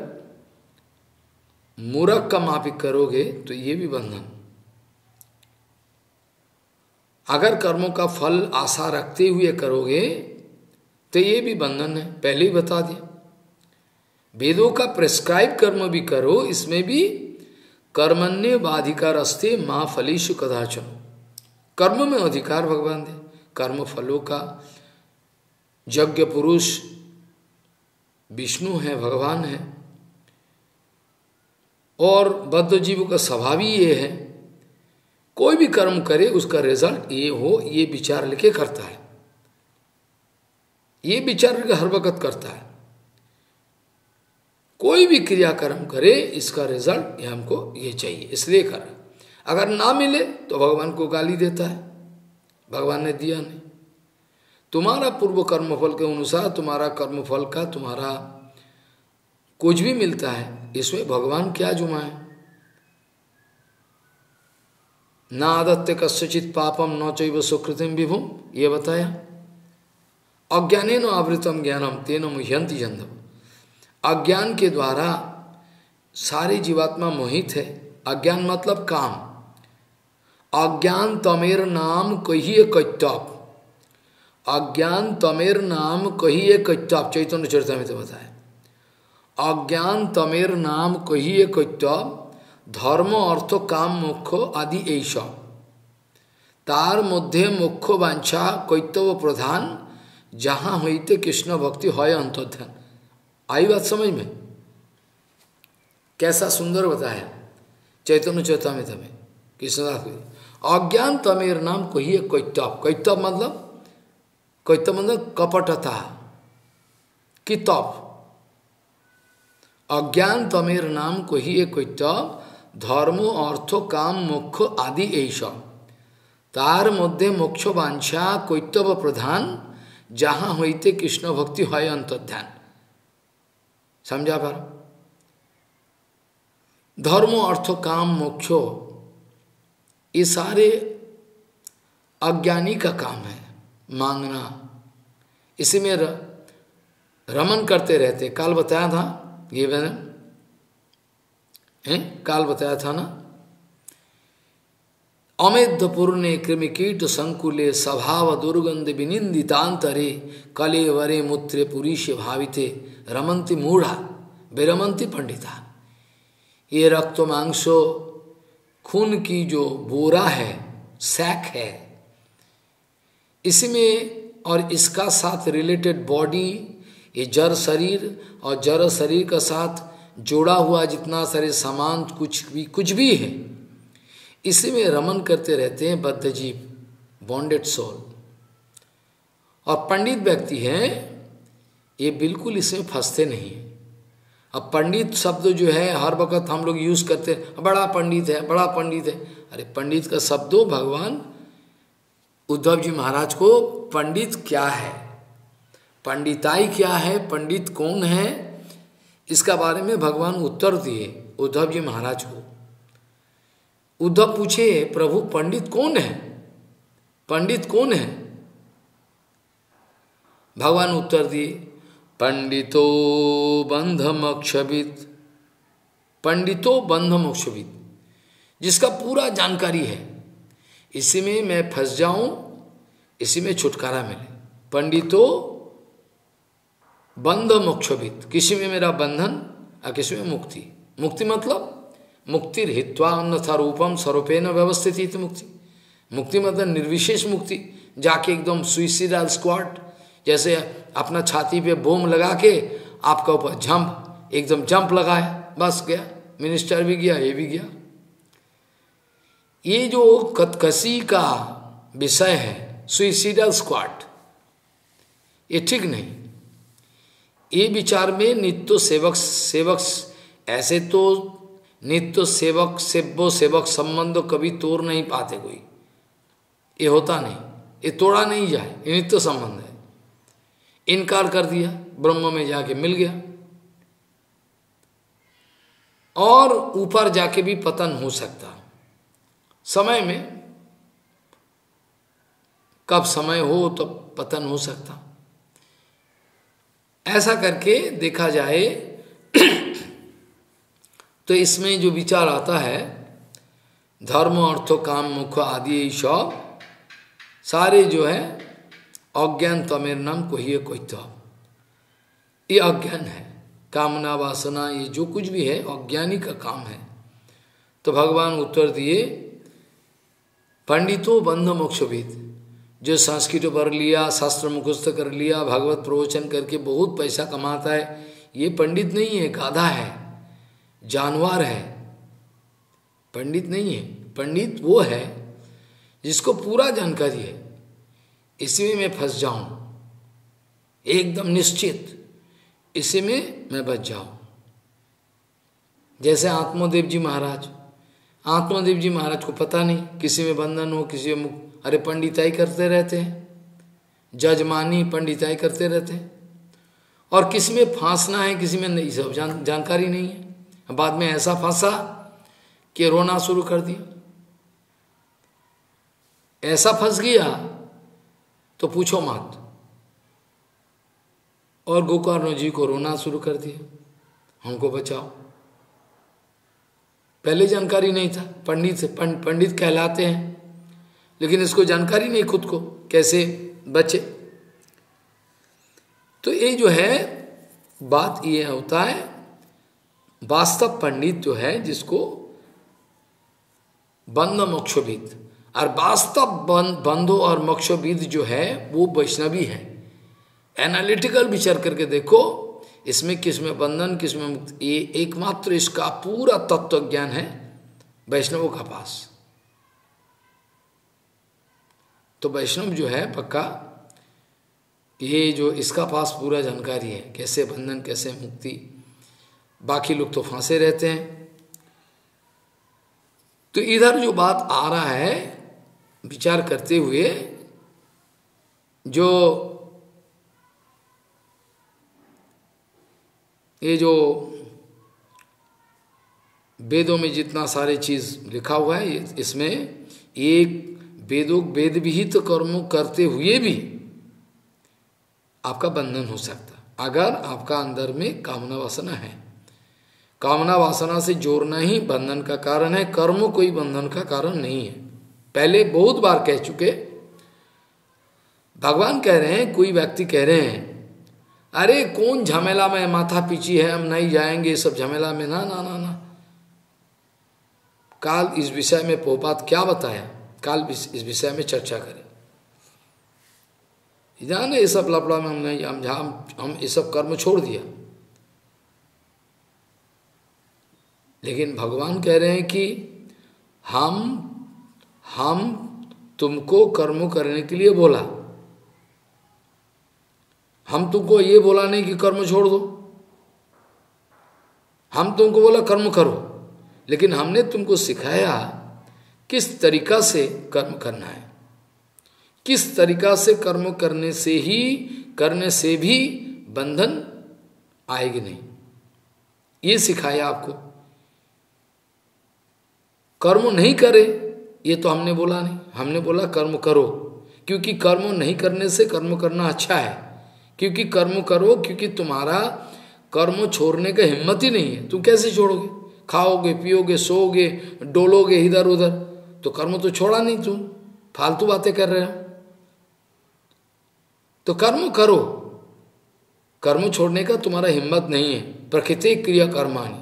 मूर्ख का मापिक करोगे तो ये भी बंधन। अगर कर्मों का फल आशा रखते हुए करोगे तो ये भी बंधन है, पहले ही बता दिया। वेदों का प्रेस्क्राइब कर्म भी करो, इसमें भी कर्मण्य बाधिकार अस्ते माँ फलीशु कदाचन, कर्म में अधिकार भगवान दे, कर्म फलों का यज्ञ पुरुष विष्णु है, भगवान है। और बद्ध जीव का स्वभाव ही ये है, कोई भी कर्म करे उसका रिजल्ट ये हो, ये विचार लेके करता है, ये विचार हर वक्त करता है। कोई भी क्रियाकर्म करे इसका रिजल्ट ये हमको ये चाहिए, इसलिए कर। अगर ना मिले तो भगवान को गाली देता है, भगवान ने दिया नहीं। तुम्हारा पूर्व कर्मफल के अनुसार तुम्हारा कर्मफल का तुम्हारा कुछ भी मिलता है, इसमें भगवान क्या जुमाए? ना आदत्य कस्यचित पापम न चैव सुकृतिम विभुम, ये बताया। अज्ञानेन आवृतम ज्ञानम तेन मुह्यंति जन्धव, अज्ञान के द्वारा सारी जीवात्मा मोहित है। अज्ञान मतलब काम। अज्ञान तमेर नाम कहिए कैत्ताप, अज्ञान तमेर नाम कहिए कैत्ताप, चैतन्य चरितामृत में बताया। अज्ञान तमेर नाम कहिए कैत्ताप, धर्म अर्थ काम मोक्ष आदि ऐसा, तार मध्य मोक्ष वांछा कैतव प्रधान, जहाँ होते कृष्ण भक्ति है अंतर्ध्यान। आई बात समझ में? कैसा सुंदर बताया चैतन्य चरितामृत में कृष्णदास को। अज्ञान तमेर नाम कहिए कैतव, कैतव मतलब कपटता, किताब। अज्ञान तमेर नाम कहिए কৈত্য ধর্ম অর্থ কাম মোক্ষ আদি এইসব তার মধ্যে মোক্ষ বাঞ্ছা কৈতব প্রধান जहाँ होते कृष्ण भक्ति है अंतर्ध्यान। समझा पर धर्म अर्थ काम मोक्ष ये सारे अज्ञानी का काम है, मांगना। इसी में रमन करते रहते। काल बताया था ये मैंने काल बताया था ना, अमेध्यपूर्णे कृमिकीट संकुले स्वभाव दुर्गंध विनिंदितांतरे कले वरे मूत्रे पुरीश भाविते रमंती मूढ़ा विरमंती पंडिता। ये रक्त मांसो खून की जो बोरा है, सैक है, इसमें और इसका साथ रिलेटेड बॉडी, ये जड़ शरीर और जड़ शरीर का साथ जोड़ा हुआ जितना सारे सामान कुछ भी है, इसी में रमन करते रहते हैं बद्ध जीव, बॉन्डेड सोल। और पंडित व्यक्ति हैं, ये बिल्कुल इसमें फंसते नहीं। अब पंडित शब्द जो है हर वक्त हम लोग यूज करते हैं, बड़ा पंडित है, बड़ा पंडित है। अरे पंडित का शब्दों भगवान उद्धव जी महाराज को पंडित क्या है, पंडिताई क्या है, पंडित कौन है, इसका बारे में भगवान उत्तर दिए उद्धव जी महाराज को। उद्धव पूछे प्रभु पंडित कौन है, पंडित कौन है? भगवान उत्तर दिए पंडितो बंध मोक्षविद, पंडितो बंध मोक्षविद, जिसका पूरा जानकारी है, इसी में मैं फंस जाऊं, इसी में छुटकारा मिले। पंडितो बंध मोक्षविद, किसी में मेरा बंधन और किसी में मुक्ति। मुक्ति मतलब मुक्तिर हित्वा अन्यथा रूपम स्वरूपेण व्यवस्थित मुक्ति। मुक्ति मतलब निर्विशेष मुक्ति, जाके एकदम सुइसाइडल स्क्वाड जैसे अपना छाती पे बोम लगा के आपका ऊपर जंप, एकदम जंप लगाए, बस गया, मिनिस्टर भी गया, ये भी गया। ये जो कथकसी का विषय है सुइसाइडल स्क्वाड, ये ठीक नहीं। ये विचार में नित्य सेवक ऐसे तो नित्य सेवक सेव्य सेवक संबंध कभी तोड़ नहीं पाते कोई, ये होता नहीं, ये तोड़ा नहीं जाए, ये नित्य संबंध है। इनकार कर दिया, ब्रह्म में जाके मिल गया, और ऊपर जाके भी पतन हो सकता समय में, कब समय हो तो पतन हो सकता। ऐसा करके देखा जाए तो इसमें जो विचार आता है धर्म अर्थ काम मोक्ष आदि सब सारे जो है अज्ञान तमेर नाम कहिए কৈত্য, ये अज्ञान है, कामना वासना ये जो कुछ भी है अज्ञानी का काम है। तो भगवान उत्तर दिए पंडितो बंध मोक्षविद, जो संस्कृत पढ़ लिया, शास्त्र मुखस्त कर लिया, भागवत प्रवचन करके बहुत पैसा कमाता है, ये पंडित नहीं है, गाधा है, जानवर है, पंडित नहीं है। पंडित वो है जिसको पूरा जानकारी है, इसी में मैं फंस जाऊं एकदम निश्चित, इसी में मैं बच जाऊं। जैसे आत्मदेव जी महाराज, आत्मदेव जी महाराज को पता नहीं किसी में बंधन हो, किसी में मुक्त, अरे पंडिताई करते रहते हैं, जजमानी पंडिताई करते रहते हैं, और किसी में फांसना है किसी में नहीं, सब जानकारी नहीं है। बाद में ऐसा फंसा कि रोना शुरू कर दिया, ऐसा फंस गया तो पूछो मत, और गोकर्ण जी को रोना शुरू कर दिया, हमको बचाओ। पहले जानकारी नहीं था, पंडित कहलाते हैं, लेकिन इसको जानकारी नहीं खुद को कैसे बचे। तो ये जो है बात ये होता है, वास्तव पंडित जो है जिसको बंध मोक्षविद, और वास्तव बंधो और मोक्षविद जो है वो वैष्णवी है। एनालिटिकल विचार करके देखो इसमें किसमें बंधन किसमें मुक्त, ये एकमात्र इसका पूरा तत्व ज्ञान है वैष्णवों का पास। तो वैष्णव जो है पक्का ये जो इसका पास पूरा जानकारी है, कैसे बंधन कैसे मुक्ति। बाकी लोग तो फंसे रहते हैं। तो इधर जो बात आ रहा है विचार करते हुए, जो ये जो वेदों में जितना सारे चीज लिखा हुआ है, इसमें एक वेद विहित कर्म करते हुए भी आपका बंधन हो सकता, अगर आपका अंदर में कामना वासना है। कामना वासना से जोड़ना ही बंधन का कारण है, कर्म कोई बंधन का कारण नहीं है। पहले बहुत बार कह चुके, भगवान कह रहे हैं, कोई व्यक्ति कह रहे हैं अरे कौन झमेला में माथा पीछी है, हम नहीं जाएंगे सब झमेला में, ना ना ना ना। काल इस विषय में पोपात क्या बताया, काल इस विषय में चर्चा करें। जाने ये सब लफड़ा में हम ये सब कर्म छोड़ दिया। लेकिन भगवान कह रहे हैं कि हम तुमको कर्म करने के लिए बोला, हम तुमको ये बोला नहीं कि कर्म छोड़ दो, हम तुमको बोला कर्म करो, लेकिन हमने तुमको सिखाया किस तरीका से कर्म करना है, किस तरीका से कर्म करने से भी बंधन आएगी नहीं, ये सिखाया आपको। कर्म नहीं करे ये तो हमने बोला नहीं, हमने बोला कर्म करो, क्योंकि कर्म नहीं करने से कर्म करना अच्छा है, क्योंकि कर्म करो, क्योंकि तुम्हारा कर्म छोड़ने का हिम्मत ही नहीं है, तुम कैसे छोड़ोगे? खाओगे पियोगे सोओगे डोलोगे इधर उधर, तो कर्म तो छोड़ा नहीं, तुम फालतू बातें कर रहे हो। तो कर्म करो, कर्म छोड़ने का तुम्हारा हिम्मत नहीं है। प्रकृति क्रिया कर्माणि,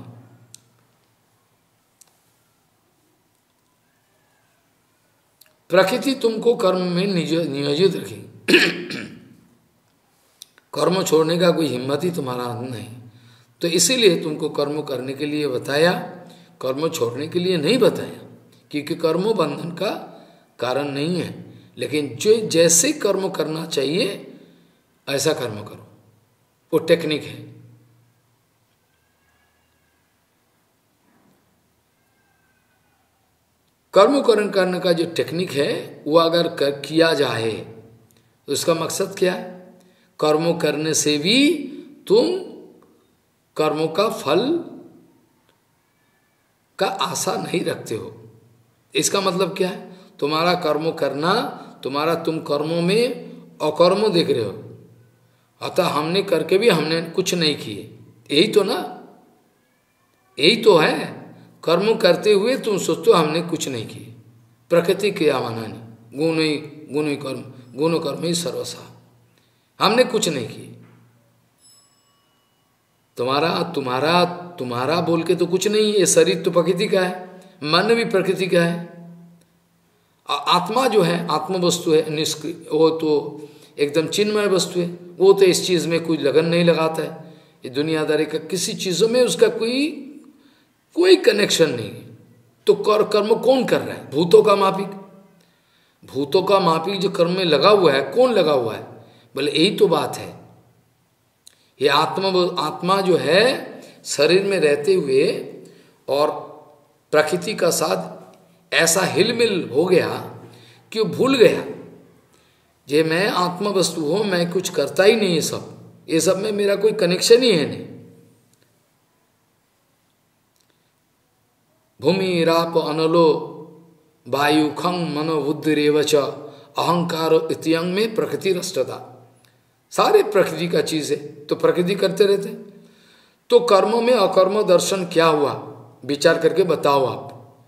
प्रकृति तुमको कर्म में नियोजित रखेगी। कर्म छोड़ने का कोई हिम्मत ही तुम्हारा नहीं, तो इसीलिए तुमको कर्म करने के लिए बताया, कर्म छोड़ने के लिए नहीं बताया, क्योंकि कर्म बंधन का कारण नहीं है। लेकिन जो जैसे कर्म करना चाहिए ऐसा कर्म करो, वो टेक्निक है। कर्म करने का जो टेक्निक है वो अगर किया जाए तो उसका मकसद क्या है? कर्म करने से भी तुम कर्मों का फल का आशा नहीं रखते हो। इसका मतलब क्या है? तुम्हारा कर्म करना, तुम कर्मों में अकर्म देख रहे हो, अतः हमने करके भी हमने कुछ नहीं किए, यही तो ना, यही तो है। कर्म करते हुए तुम सोचते हो हमने कुछ नहीं किए। प्रकृति क्रिया मानानी गुण कर्म ही सर्वसा, हमने कुछ नहीं किए। तुम्हारा बोल के तो कुछ नहीं है। ये शरीर तो प्रकृति का है, मन भी प्रकृति का है, आत्मा जो है आत्म वस्तु है, निष्क्रिय, वो तो एकदम चिन्मय वस्तु है। वो तो इस चीज में कोई लगन नहीं लगाता है। ये दुनियादारी का किसी चीजों में उसका कोई कनेक्शन नहीं है। तो कर्म कौन कर रहा है? भूतों का मापिक, भूतों का मापिक जो कर्म में लगा हुआ है, कौन लगा हुआ है? बोले यही तो बात है। ये आत्मा जो है शरीर में रहते हुए और प्रकृति का साथ ऐसा हिलमिल हो गया कि वो भूल गया, जे मैं आत्मा वस्तु हूं, मैं कुछ करता ही नहीं, ये सब में मेरा कोई कनेक्शन ही है नहीं। भूमि राप अनलो वायु खंग मनो बुद्धि रेवच अहंकार इत्यंग में प्रकृति रष्टता, सारे प्रकृति का चीज है, तो प्रकृति करते रहते। तो कर्मों में अकर्म दर्शन क्या हुआ? विचार करके बताओ आप।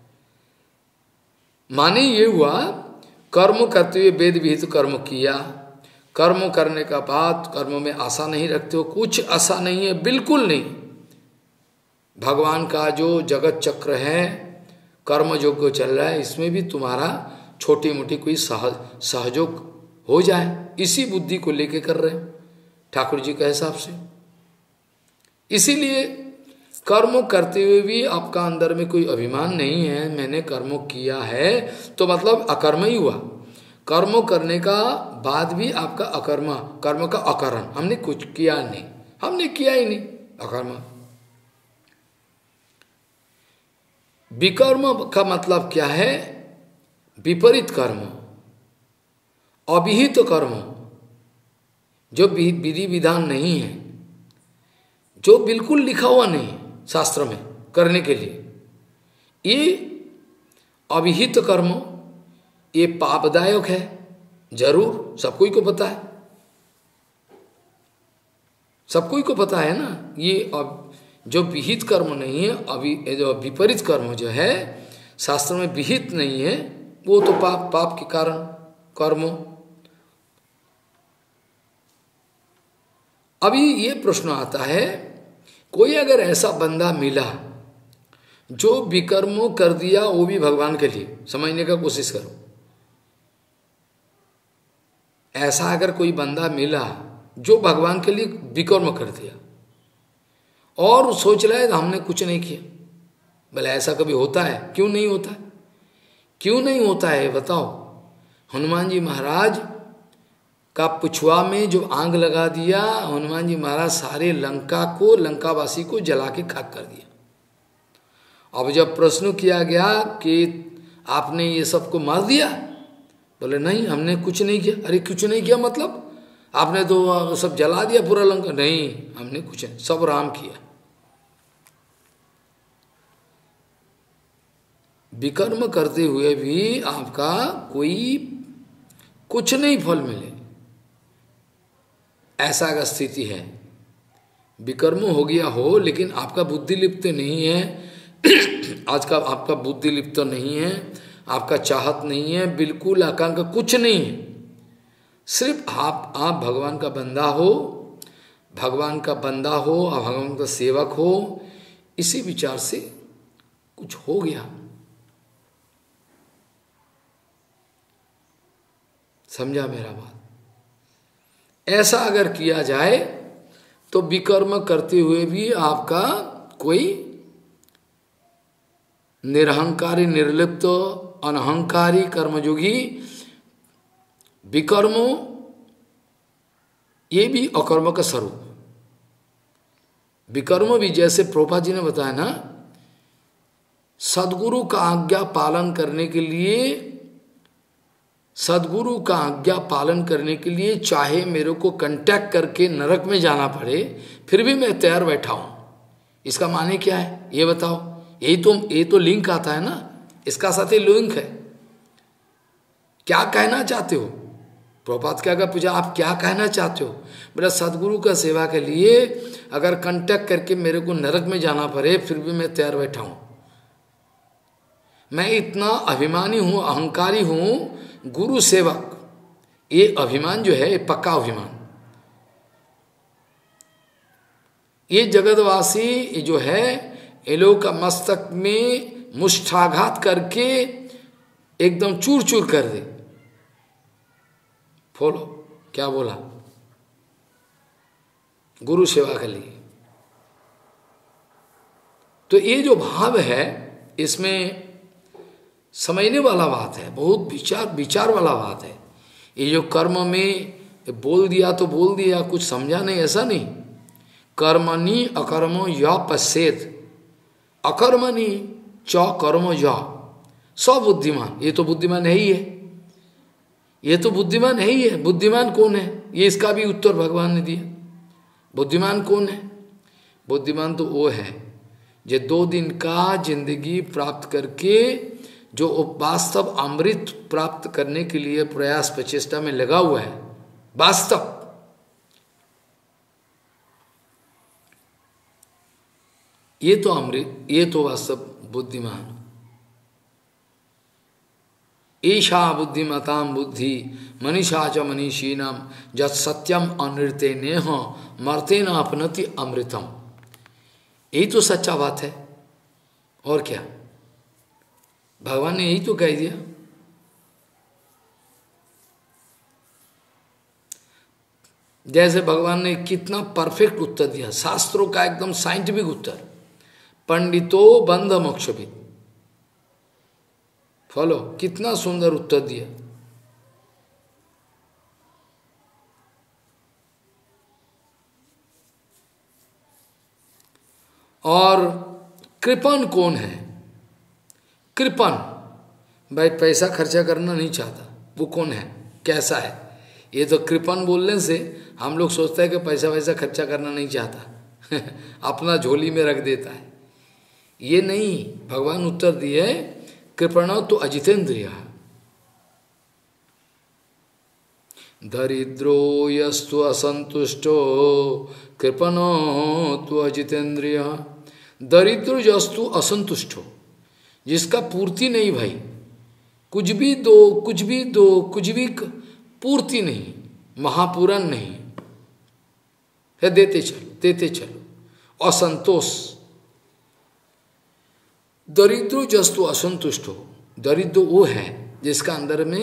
माने ये हुआ, कर्म करते हुए वेद विहित कर्म किया, कर्म करने का बाद कर्म में आशा नहीं रखते हो, कुछ आशा नहीं है, बिल्कुल नहीं। भगवान का जो जगत चक्र है, कर्म जो चल रहा है, इसमें भी तुम्हारा छोटी मोटी कोई सहयोग हो जाए, इसी बुद्धि को लेके कर रहे हैं ठाकुर जी के हिसाब से। इसीलिए कर्म करते हुए भी आपका अंदर में कोई अभिमान नहीं है, मैंने कर्म किया है तो मतलब अकर्म ही हुआ। कर्म करने का बाद भी आपका अकर्म, कर्म का अकरण, हमने कुछ किया नहीं, हमने किया ही नहीं, अकर्म। विकर्म का मतलब क्या है? विपरीत कर्म, अविहित कर्म, जो विधि विधान नहीं है, जो बिल्कुल लिखा हुआ नहीं है शास्त्र में करने के लिए, ये अविहित कर्म, ये पापदायक है। जरूर सबको को पता है, सबको को पता है ना। ये जो विहित कर्म नहीं है, अभी जो विपरीत कर्म जो है शास्त्र में विहित नहीं है, वो तो पाप के कारण कर्म। अभी ये प्रश्न आता है, कोई अगर ऐसा बंदा मिला जो विकर्म कर दिया, वो भी भगवान के लिए, समझने का कोशिश करो। ऐसा अगर कोई बंदा मिला जो भगवान के लिए विकर्म कर दिया और सोच रहा है हमने कुछ नहीं किया, भले ऐसा कभी होता है? क्यों नहीं होता है? क्यों नहीं होता है बताओ। हनुमान जी महाराज का पुछुआ में जो आग लगा दिया, हनुमान जी महाराज सारे लंका को, लंकावासी को जला के खाक कर दिया। अब जब प्रश्न किया गया कि आपने ये सबको मार दिया, बोले नहीं हमने कुछ नहीं किया। अरे कुछ नहीं किया मतलब आपने तो सब जला दिया पूरा लंका? नहीं, हमने कुछ नहीं, सब राम किया। विकर्म करते हुए भी आपका कोई कुछ नहीं फल मिले, ऐसा अगर स्थिति है। विकर्म हो गया हो लेकिन आपका बुद्धि लिप्त नहीं है आज का आपका बुद्धि लिप्त नहीं है, आपका चाहत नहीं है, बिल्कुल आकांक्षा कुछ नहीं है, सिर्फ आप भगवान का बंदा हो, भगवान का बंदा हो, आप भगवान का सेवक हो, इसी विचार से कुछ हो गया। समझा मेरा बात? ऐसा अगर किया जाए तो विकर्म करते हुए भी आपका कोई निरहंकारी, निर्लिप्त, अनहंकारी कर्मयोगी विकर्मो, ये भी अकर्म का स्वरूप। विकर्म भी जैसे प्रभुपाद जी ने बताया ना, सदगुरु का आज्ञा पालन करने के लिए, सदगुरु का आज्ञा पालन करने के लिए चाहे मेरे को कांटेक्ट करके नरक में जाना पड़े, फिर भी मैं तैयार बैठा हूं। इसका माने क्या है ये बताओ? ये तो लिंक आता है ना, इसका साथ ही लिंक है। क्या कहना चाहते हो? प्रभुपाद क्या का पूछा, आप क्या कहना चाहते हो? मेरा सदगुरु का सेवा के लिए अगर कांटेक्ट करके मेरे को नरक में जाना पड़े, फिर भी मैं तैयार बैठा हूं। मैं इतना अभिमानी हूं, अहंकारी हूं, गुरु सेवक, ये अभिमान जो है ये पक्का अभिमान। ये जगतवासी जो है, ये लोग का मस्तक में मुष्ठाघात करके एकदम चूर चूर कर दे। फॉलो क्या बोला? गुरु सेवा के लिए। तो ये जो भाव है, इसमें समझने वाला बात है, बहुत विचार वाला बात है। ये जो कर्म में बोल दिया तो बोल दिया, कुछ समझा नहीं, ऐसा नहीं। कर्मणि अकर्मो या पश्चेत, अकर्मणि च कर्मो या सब बुद्धिमान। ये तो बुद्धिमान है ही है, ये तो बुद्धिमान है ही है। बुद्धिमान कौन है? ये इसका भी उत्तर भगवान ने दिया। बुद्धिमान कौन है? बुद्धिमान तो वो है जो 2 दिन का जिंदगी प्राप्त करके, जो वास्तव अमृत प्राप्त करने के लिए प्रयास प्रचेष्टा में लगा हुआ है। वास्तव ये तो अमृत, ये तो वास्तव बुद्धिमान। ईशा बुद्धिमताम बुद्धि मनीषा च मनीषीनम जत सत्यम अनृते नेह मरते न अपनति अमृतम। यही तो सच्चा बात है, और क्या? भगवान ने यही तो कह दिया। जैसे भगवान ने कितना परफेक्ट उत्तर दिया, शास्त्रों का एकदम साइंटिफिक उत्तर। पंडितो बंध मोक्षविद, फॉलो, कितना सुंदर उत्तर दिया। और कृपण कौन है? कृपण, भाई पैसा खर्चा करना नहीं चाहता, वो कौन है, कैसा है? ये तो कृपण बोलने से हम लोग सोचते हैं कि पैसा वैसा खर्चा करना नहीं चाहता अपना झोली में रख देता है। ये नहीं, भगवान उत्तर दिए कृपणो तो अजितेंद्रिय, दरिद्रो यस्तु असंतुष्टो कृपणो तो अजितेंद्रिय। दरिद्र यस्तु असंतुष्टो, जिसका पूर्ति नहीं भाई, कुछ भी दो कुछ भी दो कुछ भी पूर्ति नहीं, महापूरन नहीं है, देते चलो, असंतोष। दरिद्र जस्तु असंतुष्ट हो, दरिद्र वो है जिसका अंदर में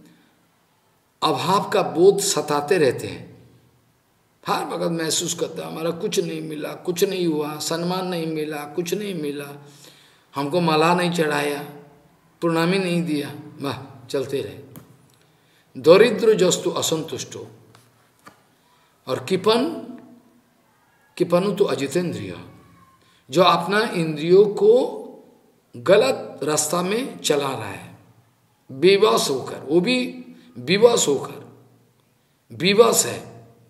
अभाव का बोध सताते रहते हैं, हर वक्त महसूस करता है हमारा कुछ नहीं मिला, कुछ नहीं हुआ, सम्मान नहीं मिला, कुछ नहीं मिला, हमको माला नहीं चढ़ाया, प्रणामी नहीं दिया, वाह चलते रहे। दरिद्र जस्तु असंतुष्टो। और किपनु तो अजितेंद्रिय, जो अपना इंद्रियों को गलत रास्ता में चला रहा है, बेबस होकर, वो भी विवश होकर, विवश है।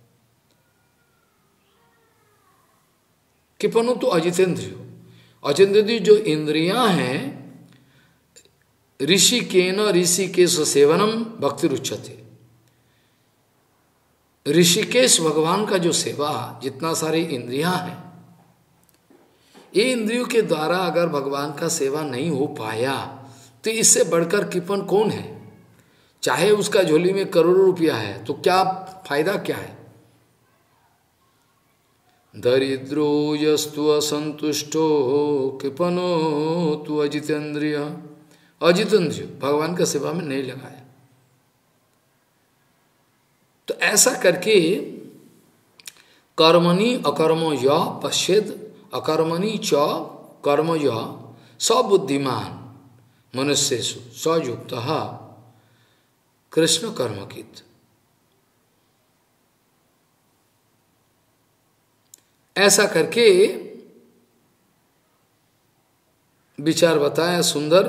किपनु तो अजितेंद्रिय, अजितेंद्रिय जो इंद्रियां हैं, ऋषिकेन ऋषिकेश सेवनम भक्ति रुच्यते। ऋषिकेश भगवान का जो सेवा, जितना सारी इंद्रियां हैं, ये इंद्रियों के द्वारा अगर भगवान का सेवा नहीं हो पाया तो इससे बढ़कर कृपण कौन है? चाहे उसका झोली में करोड़ों रुपया है तो क्या फायदा, क्या है? दरिद्रो यस्तु असंतुष्टो कृपणो तु अजितेंद्रिय। अजितेंद्रिय भगवान का सेवा में नहीं लगाया। तो ऐसा करके कर्मणि अकर्मो य पश्येद अकर्मणि च कर्म य सबुद्धिमान मनुष्येषु सयुक्तः कृष्ण कर्मकित। ऐसा करके विचार बताया सुंदर।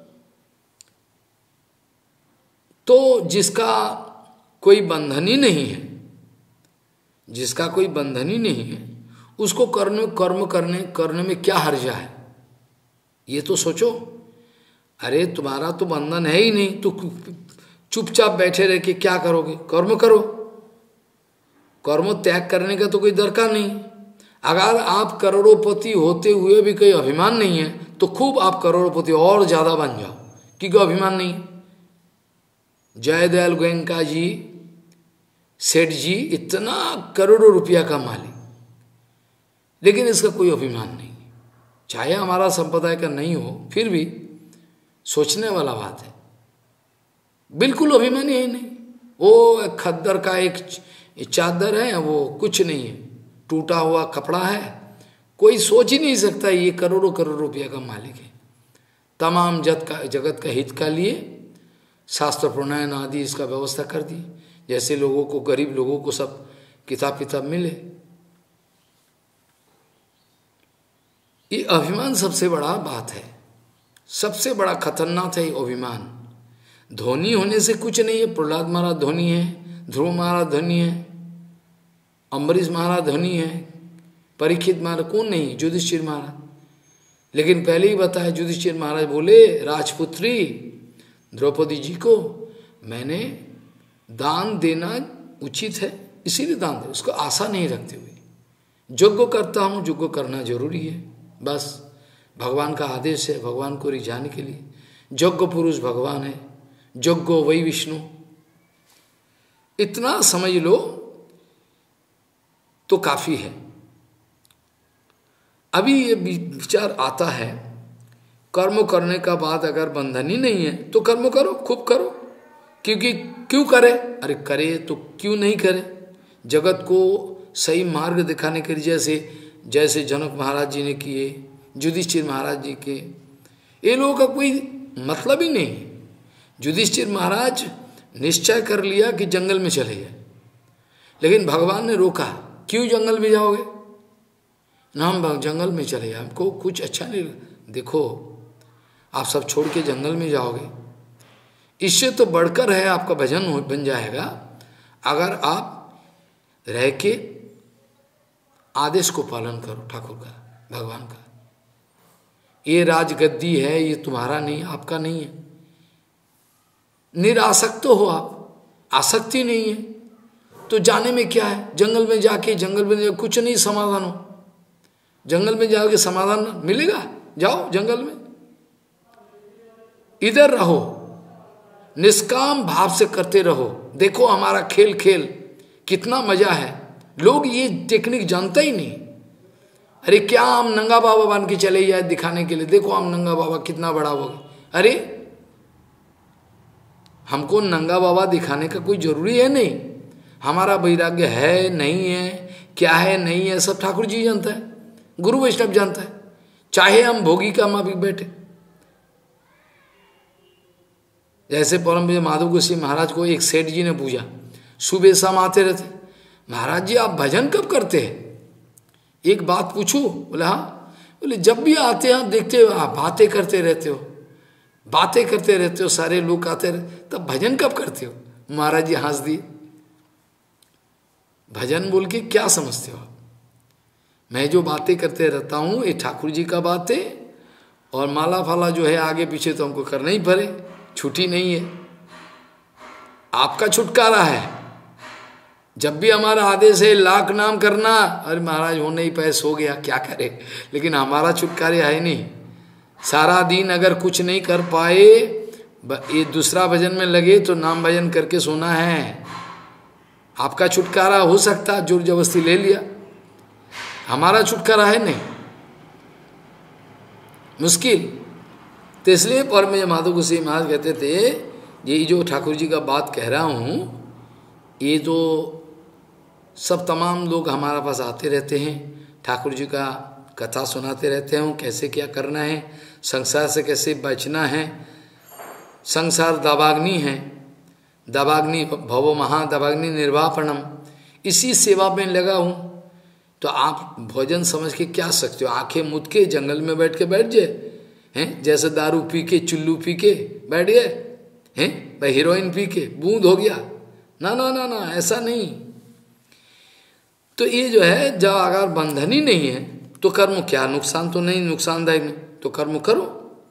तो जिसका कोई बंधन ही नहीं है, जिसका कोई बंधन ही नहीं है, उसको कर्म करने में क्या हर्जा है? ये तो सोचो। अरे तुम्हारा तो बंधन है ही नहीं, तो चुपचाप बैठे रह के क्या करोगे? कर्म करो। कर्म त्याग करने का तो कोई दरकार नहीं। अगर आप करोड़ोपति होते हुए भी कोई अभिमान नहीं है तो खूब आप करोड़ोपति और ज्यादा बन जाओ, क्योंकि अभिमान नहीं। जयदयाल गोयनका जी, सेठ जी, इतना करोड़ों रुपया का मालिक, लेकिन इसका कोई अभिमान नहीं। चाहे हमारा संप्रदाय का नहीं हो, फिर भी सोचने वाला बात है। बिल्कुल अभिमानी है नहीं। वो खद्दर का एक चादर है, वो कुछ नहीं है, टूटा हुआ कपड़ा है। कोई सोच ही नहीं सकता ये करोड़ों करोड़ रुपया का मालिक है। तमाम जगत का हित का लिए शास्त्र प्रणयन आदि इसका व्यवस्था कर दी, जैसे लोगों को, गरीब लोगों को सब किताब किताब मिले। ये अभिमान सबसे बड़ा बात है, सबसे बड़ा खतरनाक है ये अभिमान। धोनी होने से कुछ नहीं है। प्रहलाद महाराज धोनी है, ध्रुव महाराज धोनी है, अम्बरीश महाराज धोनी है, परीक्षित महाराज कौन नहीं, युधिष्ठिर महाराज। लेकिन पहले ही बताया, युधिष्ठिर महाराज बोले राजपुत्री द्रौपदी जी को मैंने दान देना उचित है, इसीलिए दान दे, उसको आशा नहीं रखते हुए यज्ञ करता हूँ, यज्ञ करना जरूरी है, बस भगवान का आदेश है, भगवान को रिझाने के लिए। यज्ञ पुरुष भगवान है, यज्ञ वही विष्णु, इतना समझ लो तो काफी है। अभी ये विचार आता है, कर्म करने का बाद अगर बंधन ही नहीं है तो कर्म करो, खूब करो। क्योंकि क्यों करे? अरे करे तो क्यों नहीं करे? जगत को सही मार्ग दिखाने के लिए, जैसे जनक महाराज जी ने किए, युधिष्ठिर महाराज जी के, ये लोगों का कोई मतलब ही नहीं। युधिष्ठिर महाराज निश्चय कर लिया कि जंगल में चले जाए, लेकिन भगवान ने रोका, क्यों जंगल में जाओगे? ना हम जंगल में चले जाए, हमको कुछ अच्छा नहीं। देखो आप सब छोड़ के जंगल में जाओगे। इससे तो बढ़कर है आपका भजन बन जाएगा अगर आप रह के आदेश को पालन करो ठाकुर का, भगवान का। ये राजगद्दी है, ये तुम्हारा नहीं, आपका नहीं है। निरासक्त हो आप, आसक्ति नहीं है तो जाने में क्या है। जंगल में जाके कुछ नहीं समाधान हो। जंगल में जाओगे समाधान मिलेगा? जाओ जंगल में, इधर रहो, निष्काम भाव से करते रहो। देखो हमारा खेल खेल कितना मजा है। लोग ये टेक्निक जानता ही नहीं। अरे क्या हम नंगा बाबा बन के चले जाए दिखाने के लिए, देखो हम नंगा बाबा कितना बड़ा हो गए। अरे हमको नंगा बाबा दिखाने का कोई जरूरी है नहीं। हमारा वैराग्य है नहीं है, क्या है नहीं है, सब ठाकुर जी जानता है, गुरु वैष्णव जानता है। चाहे हम भोगी का माफिक बैठे। जैसे परम पूज्य माधव गोसाई महाराज को एक सेठ जी ने पूछा, सुबह शाम आते रहते, महाराज जी आप भजन कब करते हैं? एक बात पूछूं? बोले हाँ। बोले जब भी आते हैं आप देखते हो आप बातें करते रहते हो, बातें करते रहते हो, सारे लोग आते रहते, तब भजन कब करते हो? महाराज जी हंस दिए। भजन बोल के क्या समझते हो आप? मैं जो बातें करते रहता हूँ ये ठाकुर जी का बात है, और माला फाला जो है आगे पीछे तो हमको करना ही पड़े, छुट्टी नहीं है। आपका छुटकारा है। जब भी हमारा आदेश है लाख नाम करना, अरे महाराज हो नहीं पाए, सो गया, क्या करे। लेकिन हमारा छुटकारा है नहीं। सारा दिन अगर कुछ नहीं कर पाए, ये दूसरा भजन में लगे तो नाम भजन करके सोना है। आपका छुटकारा हो सकता, जोर जबरदस्ती ले लिया। हमारा छुटकारा है नहीं, मुश्किल। तो इसलिए परम माधव गोसाई महाराज कहते थे, ये जो ठाकुर जी का बात कह रहा हूँ, ये जो सब तमाम लोग हमारे पास आते रहते हैं, ठाकुर जी का कथा सुनाते रहते हैं, कैसे क्या करना है, संसार से कैसे बचना है। संसार दावाग्नि है, दावाग्नि भवो महादावाग्नि निर्वापणम, इसी सेवा में लगा हूँ। तो आप भोजन समझ के क्या सकते हो? आंखें मुद के जंगल में बैठ जाए हैं, जैसे दारू पी के चुल्लू पी के बैठ गए हैं, भाई हीरोइन पी के बूंद हो गया। ना ना ना ना, ऐसा नहीं। तो ये जो है, जब अगर बंधन ही नहीं है तो कर्म क्या, नुकसान तो नहीं, नुकसानदायक नहीं, तो कर्म करो।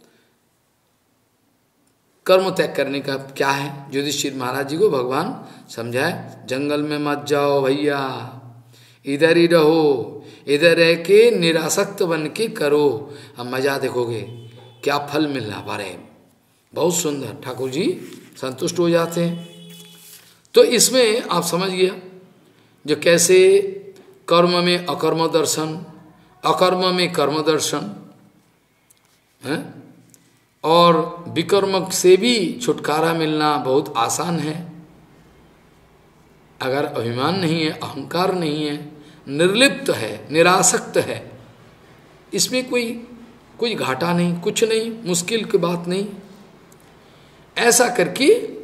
कर्म त्याग करने का क्या है? युधिष्ठिर महाराज जी को भगवान समझाए, जंगल में मत जाओ भैया, इधर ही रहो, इधर रह के निरासक्त बन के करो, अब मजा देखोगे क्या फल मिल रहा बारे। बहुत सुंदर, ठाकुर जी संतुष्ट हो जाते हैं। तो इसमें आप समझ गया जो कैसे कर्म में अकर्म दर्शन, अकर्म में कर्म दर्शन है, और विकर्म से भी छुटकारा मिलना बहुत आसान है। अगर अभिमान नहीं है, अहंकार नहीं है, निर्लिप्त है, निरासक्त है, इसमें कोई घाटा नहीं, कुछ नहीं, मुश्किल की बात नहीं। ऐसा करके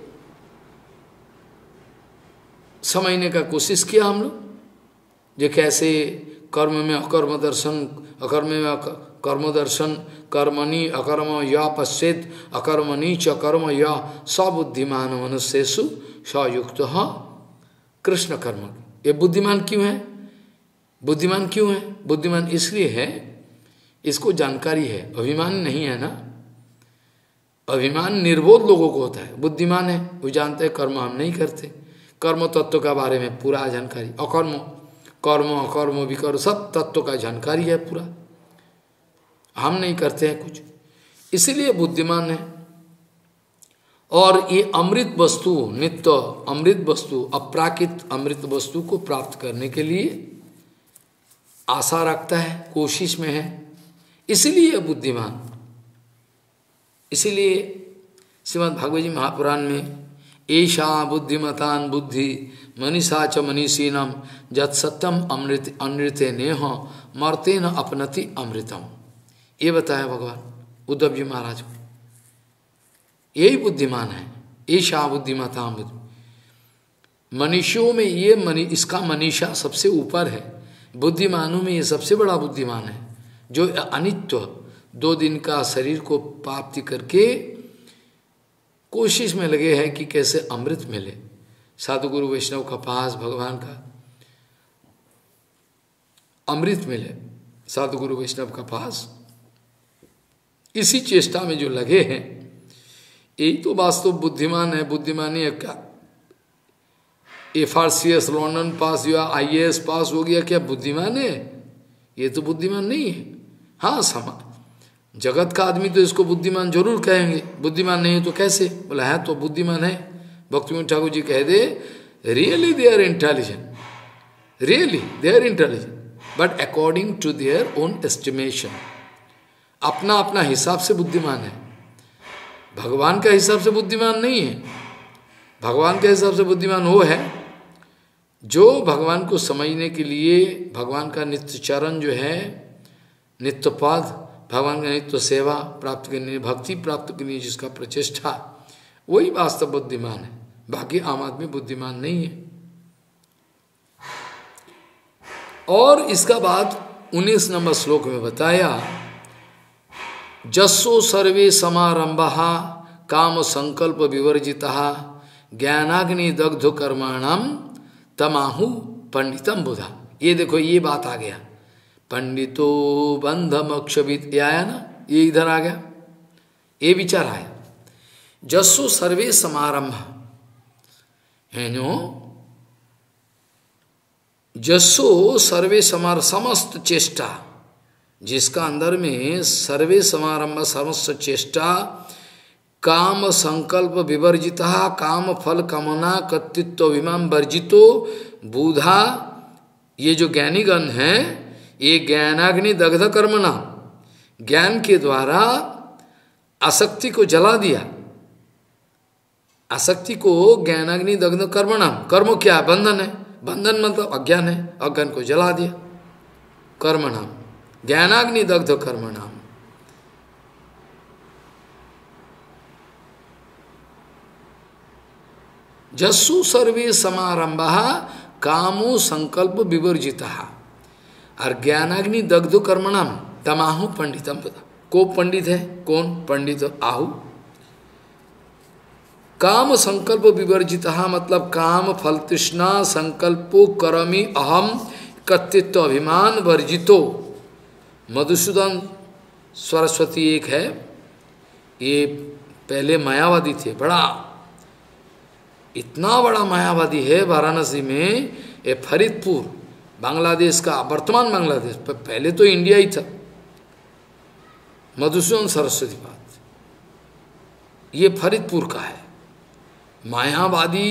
समझने का कोशिश किया हम लोग, जो कैसे कर्म में अकर्म दर्शन, अकर्म में कर्म दर्शन, कर्मणि अकर्म या पश्चेत अकर्मणि च कर्म या सबुद्धिमान मनुष्येषु सयुक्त कृष्ण कर्म। ये बुद्धिमान क्यों है? बुद्धिमान क्यों है? बुद्धिमान इसलिए है, इसको जानकारी है, अभिमान नहीं है ना। अभिमान निर्बोध लोगों को होता है, बुद्धिमान है वो जानते हैं कर्म हम नहीं करते, कर्म तत्व का बारे में पूरा जानकारी, अकर्म कर्म अकर्म विकर्म सब तत्व का जानकारी है पूरा, हम नहीं करते हैं कुछ, इसीलिए बुद्धिमान है। और ये अमृत वस्तु, नित्य अमृत वस्तु, अपराकित अमृत वस्तु को प्राप्त करने के लिए आशा रखता है, कोशिश में है, इसीलिए बुद्धिमान। इसीलिए श्रीमद् भागवत जी महापुराण में ऐशा बुद्धिमतान बुद्धि मनीषा च मनीषीनम जत सत्यम अमृत अनृते नेह मर्ते न अपनति अमृतम, ये बताया भगवान उद्धव जी महाराज को। यही बुद्धिमान है, ऐशा बुद्धिमताम बुद्धि। मनुष्यों में ये इसका मनीषा सबसे ऊपर है, बुद्धिमानों में ये सबसे बड़ा बुद्धिमान है, जो अनित्य 2 दिन का शरीर को प्राप्ति करके कोशिश में लगे हैं कि कैसे अमृत मिले। साधु गुरु वैष्णव का पास भगवान का अमृत मिले, साधु गुरु वैष्णव का पास, इसी चेष्टा में जो लगे हैं, यही तो वास्तव बुद्धिमान है। बुद्धिमानी है क्या? FRCS लंदन पास या IAS पास हो गया, क्या बुद्धिमान है? ये तो बुद्धिमान नहीं है। हाँ, जगत का आदमी तो इसको बुद्धिमान जरूर कहेंगे, बुद्धिमान नहीं है तो कैसे? बोला है तो बुद्धिमान है। भक्तिविनोद ठाकुर जी कह दे, really they are intelligent, really they are intelligent, but according to their own estimation. अपना अपना हिसाब से बुद्धिमान है, भगवान का हिसाब से बुद्धिमान नहीं है। भगवान के हिसाब से बुद्धिमान वो है जो भगवान को समझने के लिए भगवान का नित्य चरण जो है, नित्य पाद, भगवान का नित्य सेवा प्राप्त करने, भक्ति प्राप्त करने जिसका प्रचेष्टा, वही वास्तव बुद्धिमान है। बाकी आम आदमी बुद्धिमान नहीं है। और इसका बाद 19 नंबर श्लोक में बताया, जस्सो सर्वे समारंभः काम संकल्प विवर्जितः ज्ञानाग्नि दग्ध कर्माणाम तमाहु पंडितम बुधा। ये देखो, ये बात आ गया, पंडितो बंधमक्षवित, ये आया ना, ये इधर आ गया, ये विचार आया। जस्सो सर्वे समारंभ है नो, जस्सो सर्वे समार, समस्त चेष्टा, जिसका अंदर में सर्वे समारंभ समस्त चेष्टा, काम संकल्प विवर्जिता, काम फल कामना कर्तृत्व अभिमान वर्जितो बुधा। ये जो ज्ञानीगण हैं, ये ज्ञानाग्नि दग्ध कर्मणा, ज्ञान के द्वारा आसक्ति को जला दिया। आसक्ति को ज्ञानाग्नि दग्ध कर्मणा, कर्म क्या है? बंधन है, बंधन मतलब अज्ञान है, अज्ञान को जला दिया। कर्मणाम ज्ञानाग्नि दग्ध कर्मणाम, जस्सु सर्वे समारंभः कामो संकल्प विवर्जिता। और ज्ञानाग्नि दग्ध कर्मणाम तमाहु पंडितम पता। को पंडित है? कौन पंडित? आहु। काम संकल्प विवर्जिता मतलब काम फल तृष्णा संकल्पो करमी अहम कर्तृत्व अभिमान वर्जितो। मधुसूदन सरस्वती एक है, ये पहले मायावादी थे, बड़ा इतना बड़ा मायावादी है वाराणसी में। ये फरीदपुर बांग्लादेश का, वर्तमान बांग्लादेश, पहले तो इंडिया ही था। मधुसूदन सरस्वती बात, ये फरीदपुर का है। मायावादी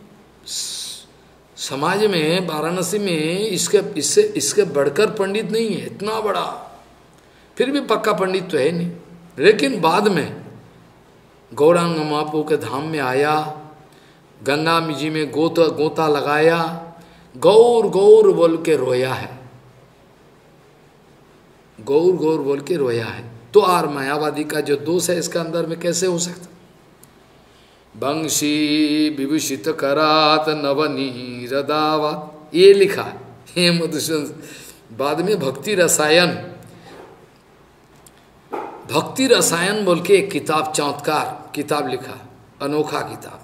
समाज में वाराणसी में इसके बढ़कर पंडित नहीं है, इतना बड़ा। फिर भी पक्का पंडित तो है नहीं। लेकिन बाद में गौरांग महाप्रभु के धाम में आया, गंगा जी में गोता लगाया, गौर गौर बोल के रोया है, गौर गौर बोल के रोया है। तो आर मायावादी का जो दोष है इसका अंदर में कैसे हो सकता? बंशी विभूषित करात नवनी रदावत, ये लिखा है मधुसूदन। बाद में भक्ति रसायन बोल के एक किताब, चमत्कार किताब लिखा, अनोखा किताब,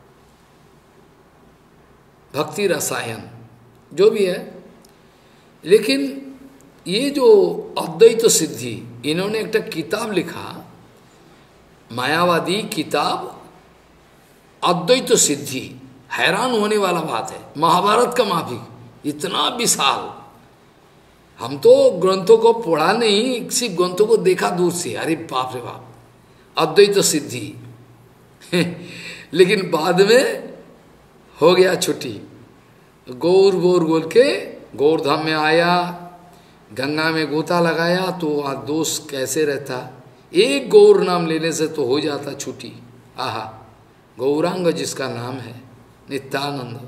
भक्ति रसायन जो भी है। लेकिन ये जो अद्वैत सिद्धि, इन्होंने एक किताब लिखा, मायावादी किताब अद्वैत सिद्धि। हैरान होने वाला बात है, महाभारत का माफिक, इतना विशाल। हम तो ग्रंथों को पढ़ा नहीं, सिर्फ ग्रंथों को देखा दूर से, अरे बाप रे बाप, अद्वैत सिद्धि। लेकिन बाद में हो गया छुट्टी, गौर गौर बोल के गौर धाम में आया, गंगा में गोता लगाया, तो वहाँ दोष कैसे रहता? एक गौर नाम लेने से तो हो जाता छुट्टी। आहा, गौरांग जिसका नाम है नित्यानंद।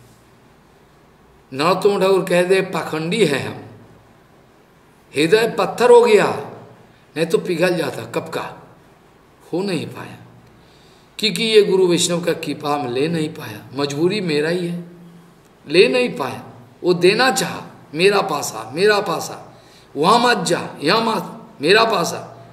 नरोत्तम ठाकुर कह दे पाखंडी है हम, हृदय पत्थर हो गया, नहीं तो पिघल जाता कब का। हो नहीं पाया क्योंकि ये गुरु वैष्णव का कृपा में ले नहीं पाया, मजबूरी मेरा ही है, ले नहीं पाया। वो देना चाहा, मेरा पासा, मेरा पासा, वहाँ मत जा, यहाँ मत, मेरा पासा,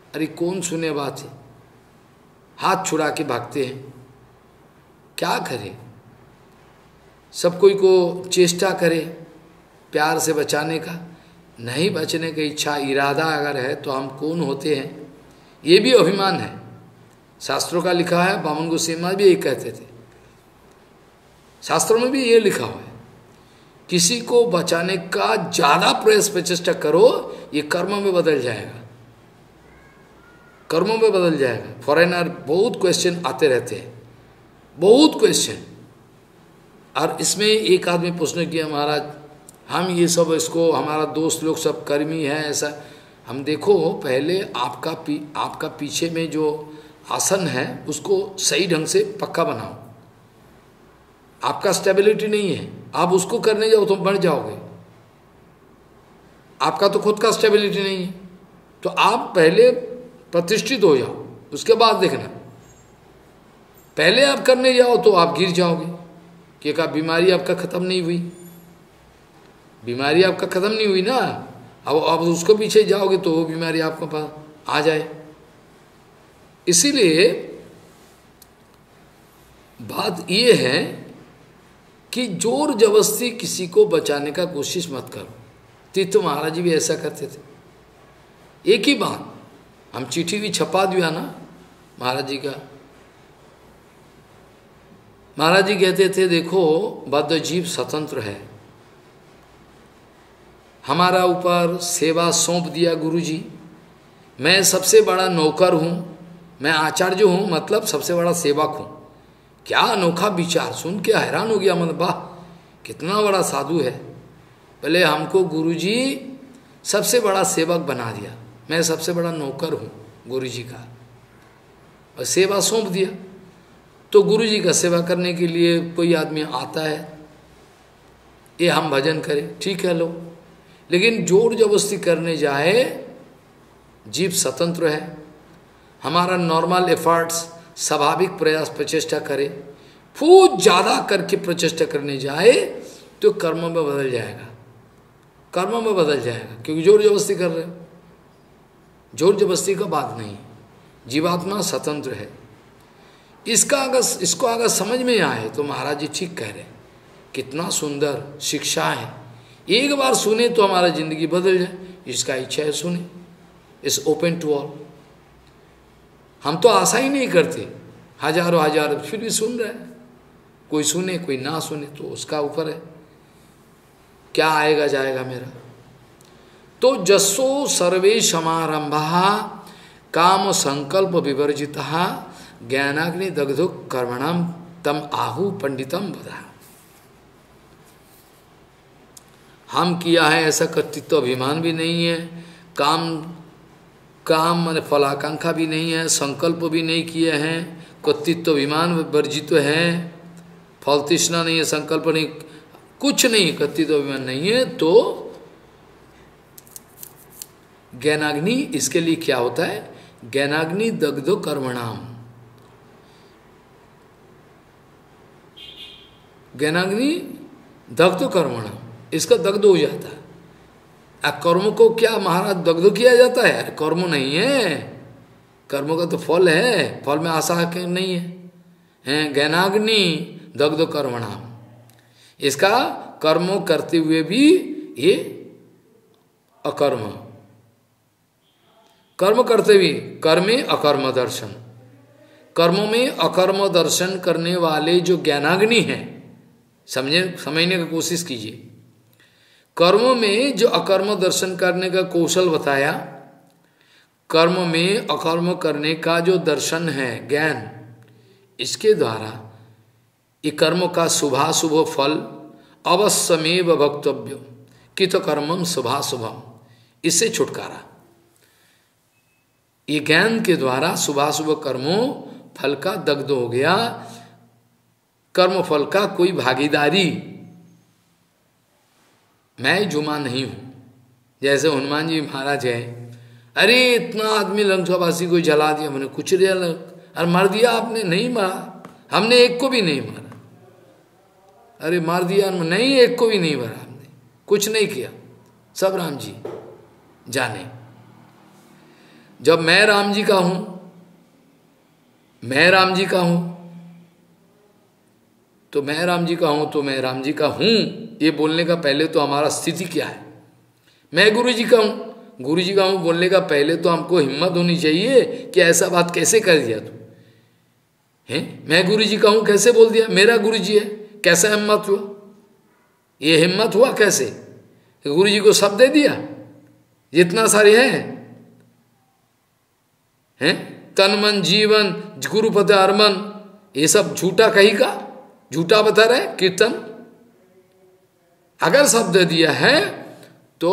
अरे कौन सुने बात है, हाथ छुड़ा के भागते हैं। क्या करें, सब कोई को चेष्टा करे प्यार से बचाने का, नहीं बचने की इच्छा इरादा अगर है तो हम कौन होते हैं, ये भी अभिमान है। शास्त्रों का लिखा है, बामन गोसाई महाराज भी यही कहते थे, शास्त्रों में भी ये लिखा हुआ है, किसी को बचाने का ज्यादा प्रयास प्रचेष्टा करो, ये कर्म में बदल जाएगा, कर्मों में बदल जाएगा। फॉरेनर बहुत क्वेश्चन आते रहते हैं, बहुत क्वेश्चन। और इसमें एक आदमी पूछने किया, महाराज हम ये सब, इसको हमारा दोस्त लोग सब कर्मी है ऐसा। हम देखो पहले आपका पीछे में जो आसन है उसको सही ढंग से पक्का बनाओ, आपका स्टेबिलिटी नहीं है, आप उसको करने जाओ तो बढ़ जाओगे, आपका तो खुद का स्टेबिलिटी नहीं है, तो आप पहले प्रतिष्ठित हो जाओ, उसके बाद देखना। पहले आप करने जाओ तो आप गिर जाओगे, क्योंकि बीमारी आपका खत्म नहीं हुई, बीमारी आपका खत्म नहीं हुई ना, अब उसको पीछे जाओगे तो वो बीमारी आपको पास आ जाए। इसीलिए बात ये है कि जोर जबरदस्ती किसी को बचाने का कोशिश मत करो। तीर्थ महाराज जी भी ऐसा करते थे। एक ही बात, हम चिट्ठी भी छपा दिया ना महाराज जी का, महाराज जी कहते थे देखो बद्ध जीव स्वतंत्र है, हमारा ऊपर सेवा सौंप दिया गुरु जी, मैं सबसे बड़ा नौकर हूँ, मैं आचार्य हूँ, मतलब सबसे बड़ा सेवक हूँ। क्या अनोखा विचार, सुन के हैरान हो गया, मतलब वाह कितना बड़ा साधु है। पहले हमको गुरुजी सबसे बड़ा सेवक बना दिया, मैं सबसे बड़ा नौकर हूँ गुरुजी का, और सेवा सौंप दिया। तो गुरुजी का सेवा करने के लिए कोई आदमी आता है, ये हम भजन करें, ठीक है लो, लेकिन जोर जबरदस्ती करने जाए, जीव स्वतंत्र है, हमारा नॉर्मल एफर्ट्स स्वाभाविक प्रयास प्रचेष्टा करे, बहुत ज्यादा करके प्रचेष्टा करने जाए तो कर्म में बदल जाएगा, कर्म में बदल जाएगा, क्योंकि जोर जबरदस्ती कर रहे हो। जोर जबरदस्ती का बात नहीं, जीवात्मा स्वतंत्र है। इसको अगर समझ में आए तो महाराज जी ठीक कह रहे हैं, कितना सुंदर शिक्षा है। एक बार सुने तो हमारा जिंदगी बदल जाए, इसका इच्छा है सुने, इस ओपन टू ऑल। हम तो आशा ही नहीं करते, हजारों हजारों फिर भी सुन रहे हैं, कोई सुने कोई ना सुने तो उसका ऊपर है, क्या आएगा जाएगा मेरा। तो जसो सर्वे समारंभा काम संकल्प विवर्जिता ज्ञानाग्नि दग्धो कर्मणाम तम आहु पंडितम बधा। हम किया है ऐसा कर्तृत्व अभिमान भी नहीं है, काम माने फलाकांक्षा भी नहीं है, संकल्प भी नहीं किए हैं, कर्तृत्व अभिमान वर्जित है, फल तृष्णा नहीं है, संकल्प नहीं, कुछ नहीं, कर्तृत्व अभिमान नहीं है, तो ज्ञानाग्नि, इसके लिए क्या होता है, ज्ञानाग्नि दग्धो कर्मणाम, ज्ञानाग्नि दग्धो कर्मणाम, इसका दग्ध हो जाता है। अब कर्म को क्या महाराज दग्ध किया जाता है, कर्म नहीं है, कर्म का तो फल है, फल में आशा के नहीं है, ज्ञानाग्नि दग्ध कर्मणाम, इसका कर्म करते हुए भी ये अकर्म, कर्म करते हुए कर्मे अकर्म दर्शन, कर्मों में अकर्म दर्शन करने वाले जो ज्ञानाग्नि है, समझने की कोशिश कीजिए। कर्म में जो अकर्म दर्शन करने का कौशल बताया, कर्म में अकर्म करने का जो दर्शन है ज्ञान, इसके द्वारा ये कर्म का शुभाशुभ फल अवश्यमेव भक्तव्य कित कर्मम शुभाशुभम, इससे छुटकारा। ये ज्ञान के द्वारा शुभाशुभ कर्मों फल का दग्ध हो गया, कर्म फल का कोई भागीदारी मैं जुमा नहीं हूं। जैसे हनुमान जी महाराज है, अरे इतना आदमी लंकावासी को जला दिया, मैंने कुछ दिया और मार दिया आपने, नहीं मारा, हमने एक को भी नहीं मारा, अरे मार दिया नहीं, एक को भी नहीं मारा हमने, कुछ नहीं किया, सब राम जी जाने। जब मैं राम जी का हूं, मैं राम जी का हूं, तो मैं राम जी का हूं, तो मैं राम जी का हूं, ये बोलने का पहले तो हमारा स्थिति क्या है? मैं गुरु जी का हूं, गुरु जी का हूं बोलने का पहले तो हमको हिम्मत होनी चाहिए कि ऐसा बात कैसे कर दिया तू है? मैं गुरु जी का हूं कैसे बोल दिया? मेरा गुरु जी है, कैसा हिम्मत हुआ? ये हिम्मत हुआ कैसे? गुरु जी को सब दे दिया जितना सारे हैं, तन मन जीवन गुरुपद अरमन, ये सब झूठा कहीं का, झूठा बता रहे कीर्तन। अगर शब्द दिया है तो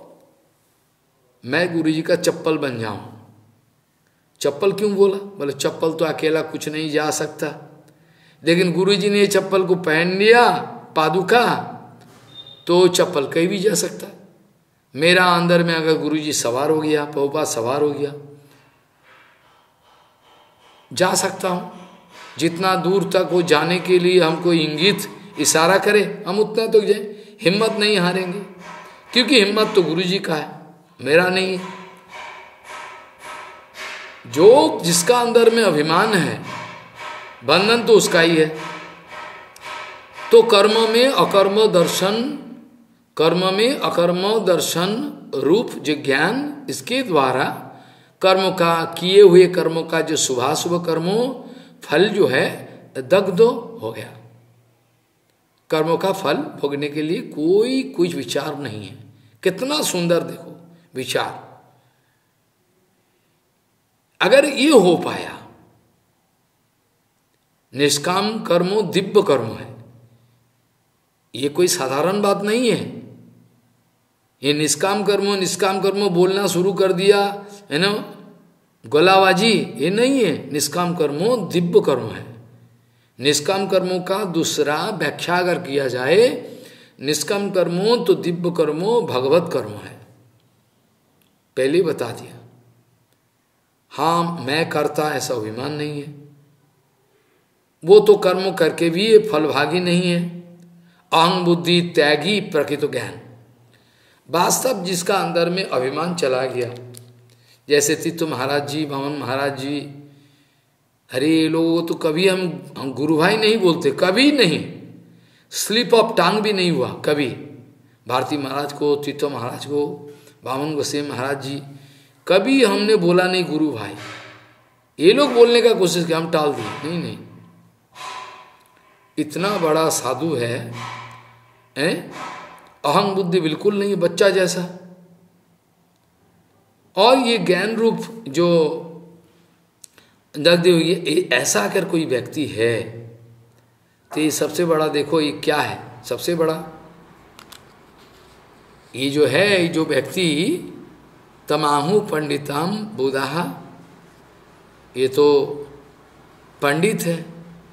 मैं गुरु जी का चप्पल बन जाऊं। चप्पल क्यों बोला? बोले चप्पल तो अकेला कुछ नहीं जा सकता, लेकिन गुरु जी ने ये चप्पल को पहन लिया पादुका, तो चप्पल कहीं भी जा सकता। मेरा अंदर में अगर गुरु जी सवार हो गया, प्रभुपाद सवार हो गया, जा सकता हूं। जितना दूर तक वो जाने के लिए हमको इंगित इशारा करे, हम उतना तो जाए, हिम्मत नहीं हारेंगे, क्योंकि हिम्मत तो गुरु जी का है, मेरा नहीं है। जो जिसका अंदर में अभिमान है, बंधन तो उसका ही है। तो कर्म में अकर्म दर्शन, कर्म में अकर्म दर्शन रूप जो ज्ञान, इसके द्वारा कर्म का, किए हुए कर्मों का जो शुभाशुभ कर्मों फल जो है दग्ध हो गया। कर्मों का फल भोगने के लिए कोई कुछ विचार नहीं है। कितना सुंदर देखो विचार। अगर ये हो पाया, निष्काम कर्मो दिव्य कर्म है, ये कोई साधारण बात नहीं है। ये निष्काम कर्मो बोलना शुरू कर दिया है ना, गोलाबाजी, ये नहीं है। निष्काम कर्मो दिव्य कर्म है। निष्काम कर्मों का दूसरा व्याख्या अगर किया जाए, निष्काम कर्मो तो दिव्य कर्मो भगवत कर्म है, पहले बता दिया। हाँ मैं करता ऐसा अभिमान नहीं है, वो तो कर्म करके भी ये फलभागी नहीं है। अहं बुद्धि त्यागी प्रकृत ज्ञान, वास्तव जिसका अंदर में अभिमान चला गया, जैसे तीर्थ महाराज जी, भवन महाराज जी, अरे लोग तो कभी हम गुरु भाई नहीं बोलते, कभी नहीं, स्लिप ऑफ टंग भी नहीं हुआ कभी। भारती महाराज को, तीर्थ महाराज को, बामन गोसाई महाराज जी, कभी हमने बोला नहीं गुरु भाई। ये लोग बोलने का कोशिश किया, हम टाल दिए, नहीं नहीं। इतना बड़ा साधु है, अहं बुद्धि बिल्कुल नहीं, बच्चा जैसा। और ये ज्ञान रूप जो ये ऐसा अगर कोई व्यक्ति है, तो ये सबसे बड़ा देखो ये क्या है, सबसे बड़ा ये जो है, ये जो व्यक्ति तमाहु पंडिताम बुधाहा, ये तो पंडित है।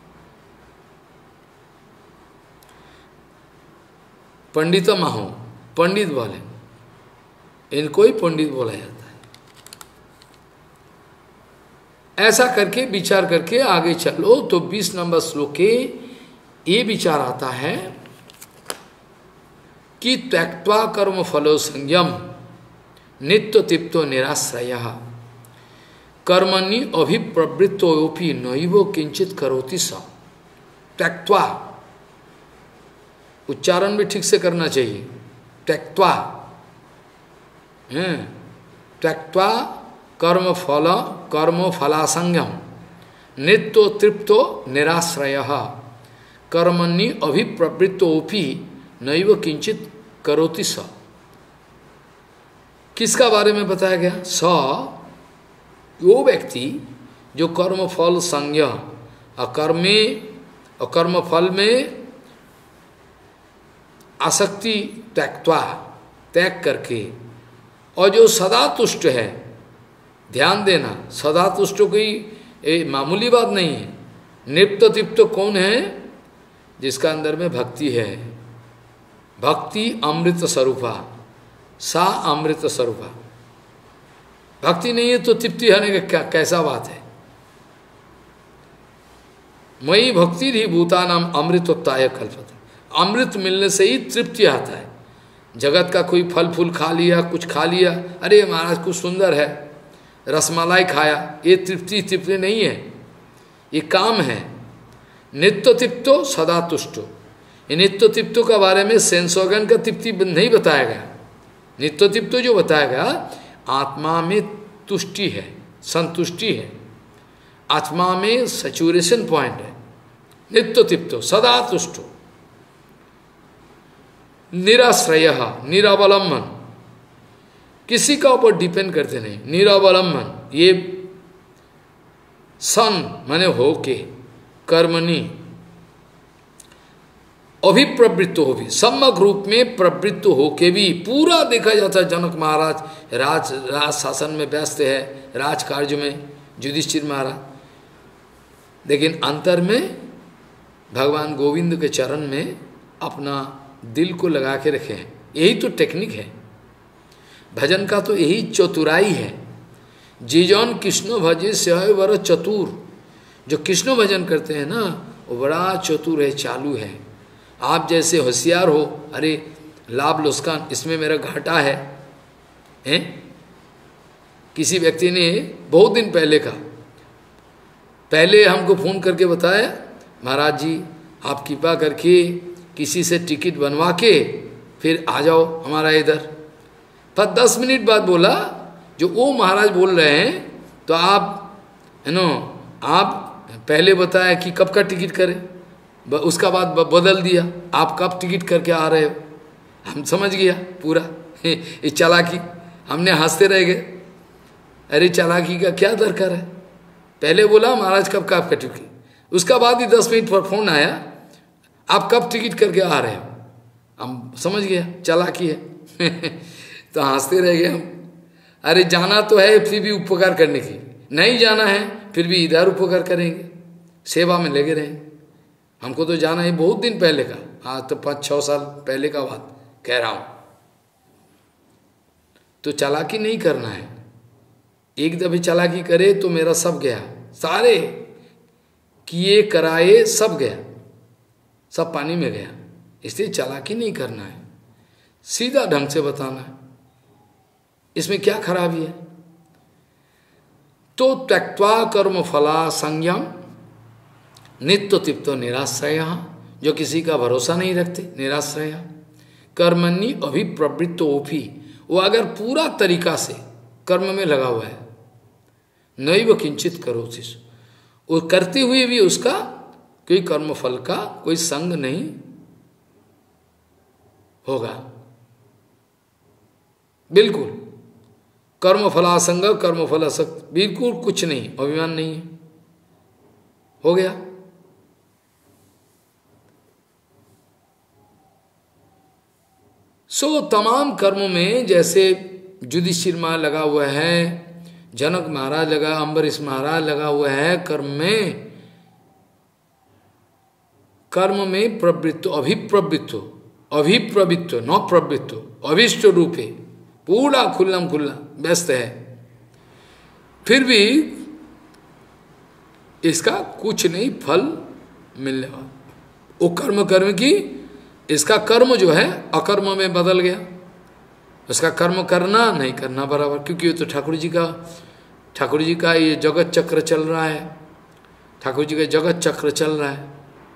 पंडितमाहु, पंडित बोले, इनको ही पंडित बोला जाता है। ऐसा करके विचार करके आगे चलो तो 20 नंबर श्लोक के ये विचार आता है कि त्यक्त्वा कर्म फलो संयम नित्य तृप्तो निराश्रय कर्मणि अभिप्रवृत्तोपि नैव किंचित करोति स। त्यक्त्वा, उच्चारण भी ठीक से करना चाहिए, त्यक्त्वा, त्यक्त्वा कर्म फलासंगम नित्यो तृप्तो निराश्रय कर्मणि अभिप्रवृत्तोपि नैव किंचित करोति स। किसका बारे में बताया गया? स, वो व्यक्ति जो कर्म फल संज्ञ अकर्मे और कर्म फल में आसक्ति त्यक्त्वा, त्याग करके, और जो सदा तुष्ट है, ध्यान देना, सदा तुष्ट कोई मामूली बात नहीं है। नित्य तृप्त कौन है? जिसका अंदर में भक्ति है। भक्ति अमृत स्वरूपा, सा अमृत स्वरूपा। भक्ति नहीं है तो तृप्ति होने का कैसा बात है? मई भक्ति ही भूतानाम अमृतोत्ताय कल्पते। अमृत मिलने से ही तृप्ति आता है। जगत का कोई फल फूल खा लिया, कुछ खा लिया, अरे महाराज कुछ सुंदर है, रसमलाई खाया, ये तृप्ति तृप्ति नहीं है, ये काम है। नित्य तृप्तो सदा तुष्टो, ये नित्य तृप्तो का बारे में सेंस ऑर्गन का तृप्ति नहीं बताया गया। नित्य तृप्तो जो बताया गया आत्मा में तुष्टि है, संतुष्टि है, आत्मा में सैचुरेशन पॉइंट है। नित्य तृप्तो सदा तुष्टो, निराश्रय, निरावलंबन, किसी का ऊपर डिपेंड करते नहीं, निरावलंबन, ये सन माने हो के, कर्मणि अभिप्रवृत्त हो भी, सम्यक रूप में प्रवृत्त हो के भी, पूरा देखा जाता है जनक महाराज राज शासन में व्यस्त है, राज कार्य में युधिष्ठिर महाराज, लेकिन अंतर में भगवान गोविंद के चरण में अपना दिल को लगा के रखे हैं। यही तो टेक्निक है भजन का, तो यही चतुराई है। जीजौन कृष्ण भजे से वर चतुर, जो कृष्ण भजन करते हैं ना वो बड़ा चतुर है, चालू है। आप जैसे होशियार हो, अरे लाभ लुस्कान इसमें मेरा घाटा है, हैं? किसी व्यक्ति ने बहुत दिन पहले का, पहले हमको फोन करके बताया, महाराज जी आप कृपा करके किसी से टिकट बनवा के फिर आ जाओ हमारा इधर। पर 10 मिनट बाद बोला, जो वो महाराज बोल रहे हैं, तो आप आप पहले बताया कि कब का टिकट करें, उसका बाद बदल दिया, आप कब टिकट करके आ रहे हो। हम समझ गया पूरा ये चालाकी, हमने हंसते रह गए, अरे चालाकी का क्या दरकार है। पहले बोला महाराज कब का आपका टिकट, उसका बाद ही 10 मिनट पर फोन आया, आप कब टिकट करके आ रहे हो। हम समझ गया चालाकी है तो हंसते रह गए हम। अरे जाना तो है फिर भी उपकार करने की, नहीं जाना है फिर भी इधर उपकार करेंगे, सेवा में लगे रहेंगे। हमको तो जाना है बहुत दिन पहले का, आज तो 5-6 साल पहले का बात कह रहा हूं। तो चालाकी नहीं करना है, एक दफे चालाकी करे तो मेरा सब गया, सारे किए कराए सब गया, सब पानी में गया। इसलिए चालाकी नहीं करना है, सीधा ढंग से बताना है, इसमें क्या खराबी है। तो त्यक्त्वा कर्म फला संयम नित्य तृप्तो निराश्रय, जो किसी का भरोसा नहीं रखते, निराश्रय। कर्मणि अभिप्रवृत्त ओपी, वो अगर पूरा तरीका से कर्म में लगा हुआ है, नैव किंचित करोति, वो करते हुए भी उसका कोई कर्मफल का कोई संग नहीं होगा, बिल्कुल कर्मफलासंग कर्मफलासक्त, बिल्कुल कुछ नहीं, अभिमान नहीं है, हो गया। तमाम कर्मों में जैसे युधिष्ठिर महाराज लगा हुआ है, जनक महाराज लगा, अम्बरीश महाराज लगा हुआ है कर्म में प्रवृत्तो अभिप्रवृत्तो, अभिप्रवृत्तो न प्रवृत्तो, अभिष्ट रूपे पूरा खुल्लम खुल्ला व्यस्त है, फिर भी इसका कुछ नहीं फल मिलने वाला। वो कर्म की, इसका कर्म जो है अकर्म में बदल गया, उसका कर्म करना नहीं करना बराबर, क्योंकि ये तो ठाकुर जी का ये जगत चक्र चल रहा है, ठाकुर जी का जगत चक्र चल रहा है,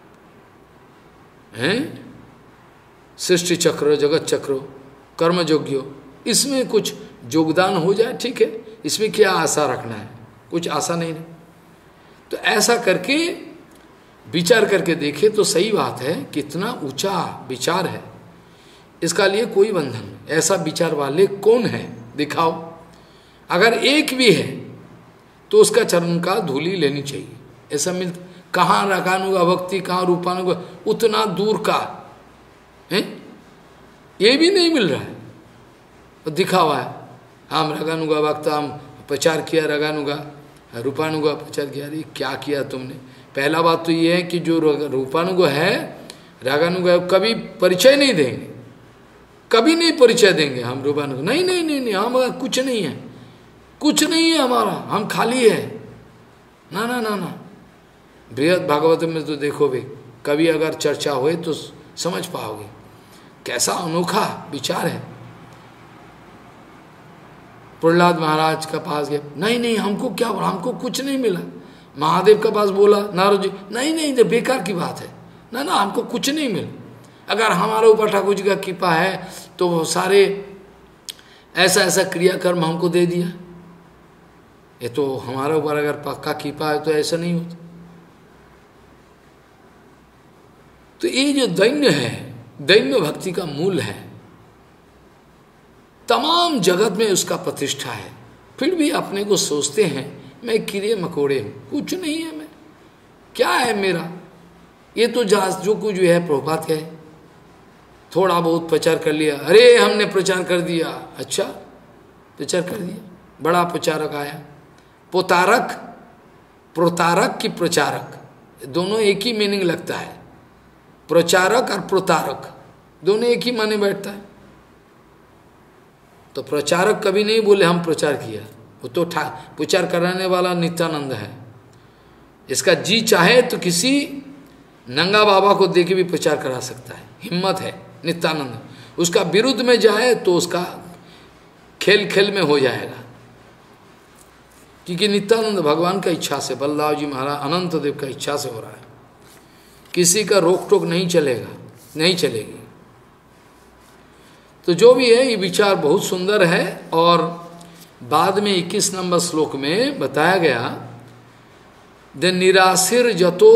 सृष्टि चक्र जगत चक्र कर्म योग्यो, इसमें कुछ योगदान हो जाए ठीक है, इसमें क्या आशा रखना है, कुछ आशा नहीं है। तो ऐसा करके विचार करके देखे तो सही बात है, कितना ऊंचा विचार है, इसका लिए कोई बंधन, ऐसा विचार वाले कौन है दिखाओ। अगर एक भी है तो उसका चरण का धूली लेनी चाहिए, ऐसा मिलता कहाँ रकानुगा भक्ति, कहाँ रूपानुगा, उतना दूर का है, ये भी नहीं मिल रहा है, तो दिखावा है। हम रगानुगा भक्त, हम प्रचार किया रगानुगा, रूपानुगा प्रचार किया, अरे क्या किया तुमने। पहला बात तो ये है कि जो रूपानुगा है, रागानुगा कभी परिचय नहीं देंगे, कभी नहीं परिचय देंगे हम रूपानुगा, नहीं नहीं नहीं नहीं, हमारा कुछ नहीं है, कुछ नहीं है हमारा, हम खाली है, ना ना ना ना। बृहद भागवत में तो देखो भी, कभी अगर चर्चा हुए तो समझ पाओगे कैसा अनोखा विचार है। प्रहलाद महाराज का पास गए, नहीं नहीं हमको क्या, हमको कुछ नहीं मिला। महादेव के पास बोला नारद जी, नहीं नहीं ये बेकार की बात है, ना ना हमको कुछ नहीं मिला। अगर हमारे ऊपर ठाकुर जी का कृपा है तो वो सारे ऐसा ऐसा क्रियाकर्म हमको दे दिया, ये तो हमारे ऊपर अगर पक्का कृपा है तो ऐसा नहीं होता। तो ये जो दैन्य है, दैन्य भक्ति का मूल है, तमाम जगत में उसका प्रतिष्ठा है। फिर भी अपने को सोचते हैं मैं कीड़े मकोड़े हूं, कुछ नहीं है, मैं क्या है मेरा, ये तो जो कुछ है प्रभुपाद है, थोड़ा बहुत प्रचार कर लिया, अरे हमने प्रचार कर दिया, अच्छा प्रचार कर दिया, बड़ा प्रचारक आया। पोतारक, प्रोतारक की प्रचारक, दोनों एक ही मीनिंग लगता है, प्रचारक और प्रोतारक दोनों एक ही माने बैठता है। तो प्रचारक कभी नहीं बोले हम प्रचार किया, वो तो प्रचार कराने वाला नित्यानंद है। इसका जी चाहे तो किसी नंगा बाबा को देके भी प्रचार करा सकता है, हिम्मत है नित्यानंद। उसका विरुद्ध में जाए तो उसका खेल खेल में हो जाएगा, क्योंकि नित्यानंद भगवान का इच्छा से, बलदाव जी महाराज अनंत देव का इच्छा से हो रहा है, किसी का रोक टोक नहीं चलेगा, नहीं चलेगी। तो जो भी है ये विचार बहुत सुंदर है। और बाद में 21 नंबर श्लोक में बताया गया, द निराशिर यतो,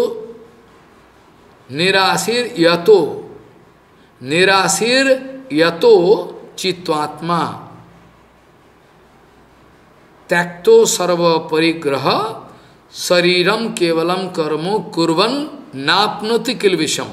निराशिर यतो, निराशिर यतो चित्वात्मा त्यक्तो सर्व परिग्रह शरीरम केवलम कर्मो कुर्वन् नाप्नोति किल विषम।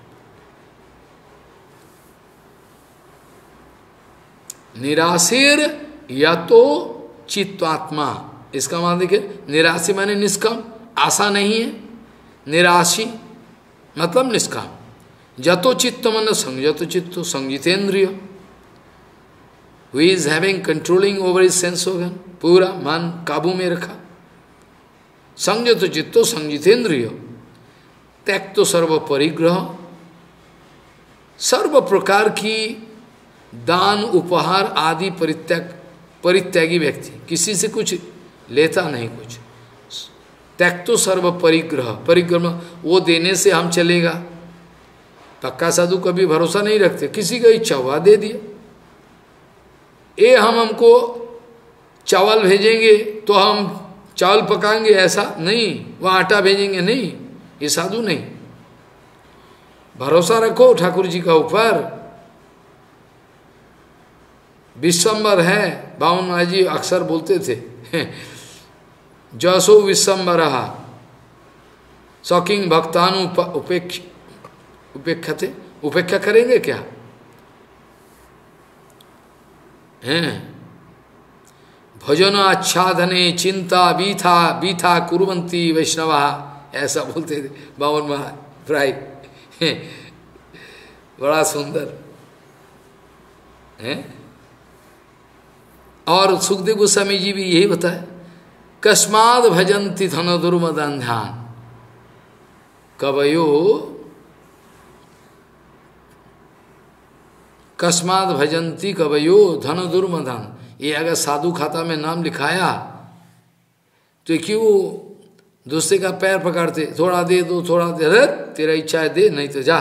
निराशीर यतो चित्तात्मा, इसका मतलब देखिए, निराशी माने निष्काम, आशा नहीं है, निराशी मतलब निष्काम। जतो चित्त मन संयतो चित्तो संजितेन्द्रिय, who is having controlling over his sense organ, पूरा मन काबू में रखा। संयतो चित्तो संजितेन्द्रिय त्यक्तो सर्व परिग्रह, सर्व प्रकार की दान उपहार आदि परित्यागी व्यक्ति, किसी से कुछ लेता नहीं कुछ। त्यक्तो सर्व परिग्रह, परिग्रह वो देने से हम चलेगा। पक्का साधु कभी भरोसा नहीं रखते, किसी का इच्छा हुआ दे दिया। ये हमको चावल भेजेंगे तो हम चावल पकाएंगे ऐसा नहीं, वह आटा भेजेंगे नहीं, ये साधु नहीं। भरोसा रखो ठाकुर जी का ऊपर। विश्वम्बर है, बावन महाराज जी अक्सर बोलते थे जसो विश्वम्बर शौकिंग भक्तानु उपेक्षते, उपेक्षा करेंगे क्या हैं? भजन आच्छादने चिंता बीथा बीथा कुरुवंती वैष्णवा, ऐसा बोलते थे बावन महाराज प्राय। बड़ा सुंदर है। और सुखदेव गोस्वामी जी भी यही बताए, कस्माद भजंती धन दुर्मदन ध्यान कवयो, कस्माद भजंती कवयो धन दुर्मदन। ये अगर साधु खाता में नाम लिखाया तो क्यों दूसरे का पैर पकड़ते, थोड़ा दे दो थोड़ा दे, अरे तेरा इच्छा है दे, नहीं तो जा,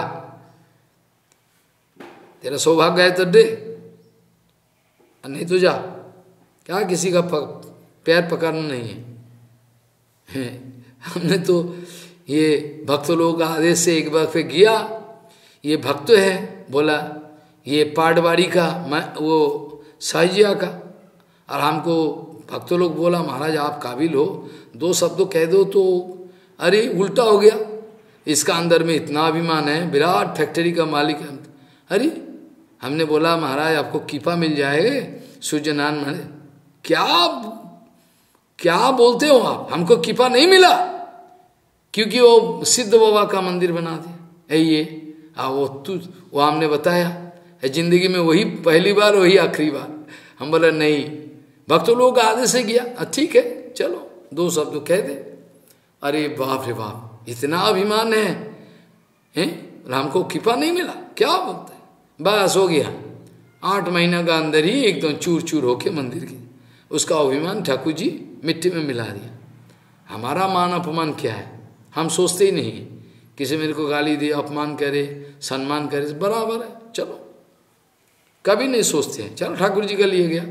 तेरा सौभाग्य है तो दे, नहीं तो जा। क्या किसी का पैर पकड़ना नहीं है। हमने तो ये भक्त लोगों का आदेश से एक बार फिर गया, ये भक्त है, बोला ये पाटवाड़ी का वो साहिजिया का, और हमको भक्त लोग बोला महाराज आप काबिल हो, दो शब्द कह दो तो अरे उल्टा हो गया, इसका अंदर में इतना अभिमान है, विराट फैक्ट्री का मालिक है। अरे हमने बोला महाराज आपको कीपा मिल जाएगा सूर्यनारायण महाराज, क्या क्या बोलते हो आप, हमको कीपा नहीं मिला, क्योंकि वो सिद्ध बाबा का मंदिर बना दिया। ये वो हमने बताया जिंदगी में वही पहली बार वही आखिरी बार। हम बोले नहीं, भक्त लोगों का आदेश से गया, ठीक है चलो दो शब्द कह दे। अरे बाप रे बाप, इतना अभिमान है, हमको कृपा नहीं मिला, क्या बोलता है। बस हो गया, 8 महीना का अंदर ही एकदम चूर चूर होके मंदिर की। उसका अभिमान ठाकुर जी मिट्टी में मिला दिया। हमारा मान अपमान क्या है, हम सोचते ही नहीं। किसी मेरे को गाली दे, अपमान करे, सम्मान करे, बराबर है, चलो, कभी नहीं सोचते हैं, चलो ठाकुर जी का लिए गया।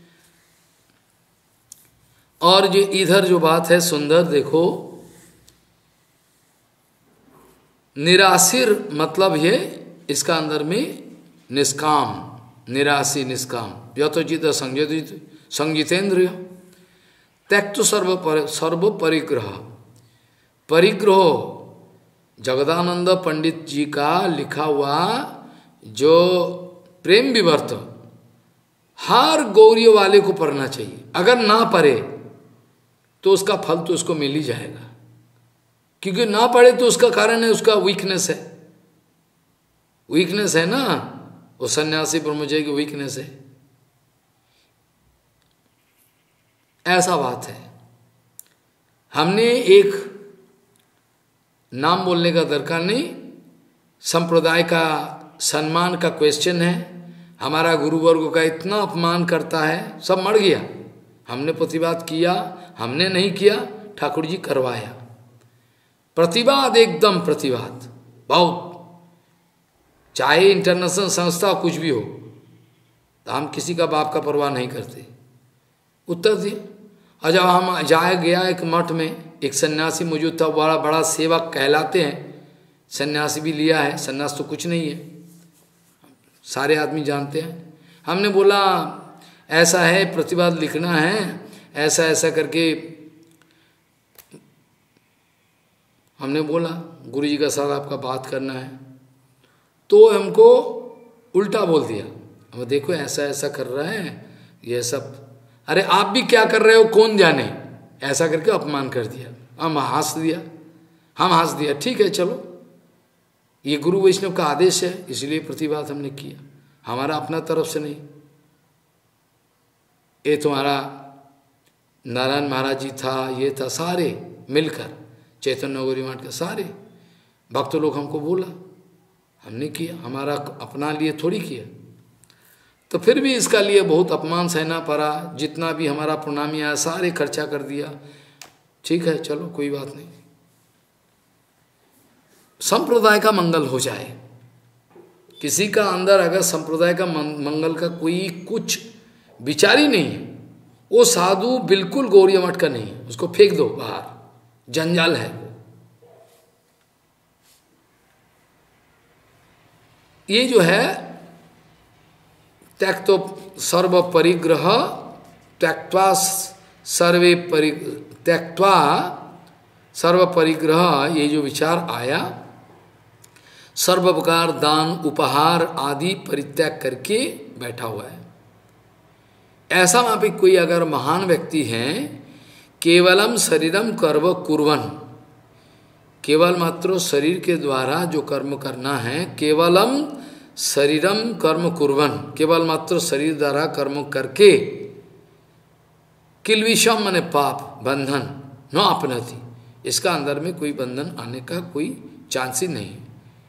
और जो इधर जो बात है सुंदर देखो, निराशीर मतलब ये इसका अंदर में निष्काम, निराशी निष्काम, यथोचित संगीतेन्द्रिय त्यक्त सर्व परिग्रह। परिग्रह जगदानंद पंडित जी का लिखा हुआ जो प्रेम विवर्त हर गौरियों वाले को पढ़ना चाहिए। अगर ना पढ़े तो उसका फल तो उसको मिल ही जाएगा, क्योंकि ना पढ़े तो उसका कारण है, उसका वीकनेस है, वीकनेस है ना, वो सन्यासी ब्रह्मचारी की वीकनेस है, ऐसा बात है। हमने एक नाम बोलने का दरकार नहीं, संप्रदाय का सम्मान का क्वेश्चन है। हमारा गुरुवर्ग का इतना अपमान करता है, सब मर गया। हमने प्रतिवाद किया, हमने नहीं किया, ठाकुर जी करवाया। प्रतिवाद, एकदम प्रतिवाद, बहुत, चाहे इंटरनेशनल संस्था कुछ भी हो, तो हम किसी का बाप का परवाह नहीं करते। उत्तर दिए। और जब हम जाए गया एक मठ में, एक सन्यासी मौजूद था, बड़ा बड़ा सेवक कहलाते हैं, सन्यासी भी लिया है, सन्यास तो कुछ नहीं है, सारे आदमी जानते हैं। हमने बोला ऐसा है, प्रतिवाद लिखना है, ऐसा ऐसा करके हमने बोला गुरुजी का साथ आपका बात करना है, तो हमको उल्टा बोल दिया, अब देखो ऐसा ऐसा कर रहा है ये सब, अरे आप भी क्या कर रहे हो कौन जाने, ऐसा करके अपमान कर दिया। हम हंस दिया, ठीक है चलो, ये गुरु वैष्णव का आदेश है, इसलिए प्रतिवाद हमने किया, हमारा अपना तरफ से नहीं। ये तुम्हारा नारायण महाराज जी था, ये था, सारे मिलकर चैतन्य गौरी मठ के सारे भक्त लोग हमको बोला, हमने किया, हमारा अपना लिए थोड़ी किया। तो फिर भी इसका लिए बहुत अपमान सहना पड़ा, जितना भी हमारा प्रणामी आया सारे खर्चा कर दिया, ठीक है चलो कोई बात नहीं, संप्रदाय का मंगल हो जाए। किसी का अंदर अगर संप्रदाय का मंगल का कोई कुछ विचार ही नहीं है, वो साधु बिल्कुल गौरी मठ का नहीं है, उसको फेंक दो बाहर, जंजाल है वो। ये जो है त्यक्तो सर्व परिग्रह त्यक्त्वा सर्व परिग्रह, ये जो विचार आया, सर्व प्रकार दान उपहार आदि परित्याग करके बैठा हुआ है। ऐसा वहां पे कोई अगर महान व्यक्ति है, केवलम शरीरम कर्म कुर्वन, केवल मात्र शरीर के द्वारा जो कर्म करना है, केवलम शरीरम कर्म कुर्वन, केवल मात्र शरीर द्वारा कर्म करके, किलविषम माने पाप बंधन न अपनाती, इसका अंदर में कोई बंधन आने का कोई चांस ही नहीं।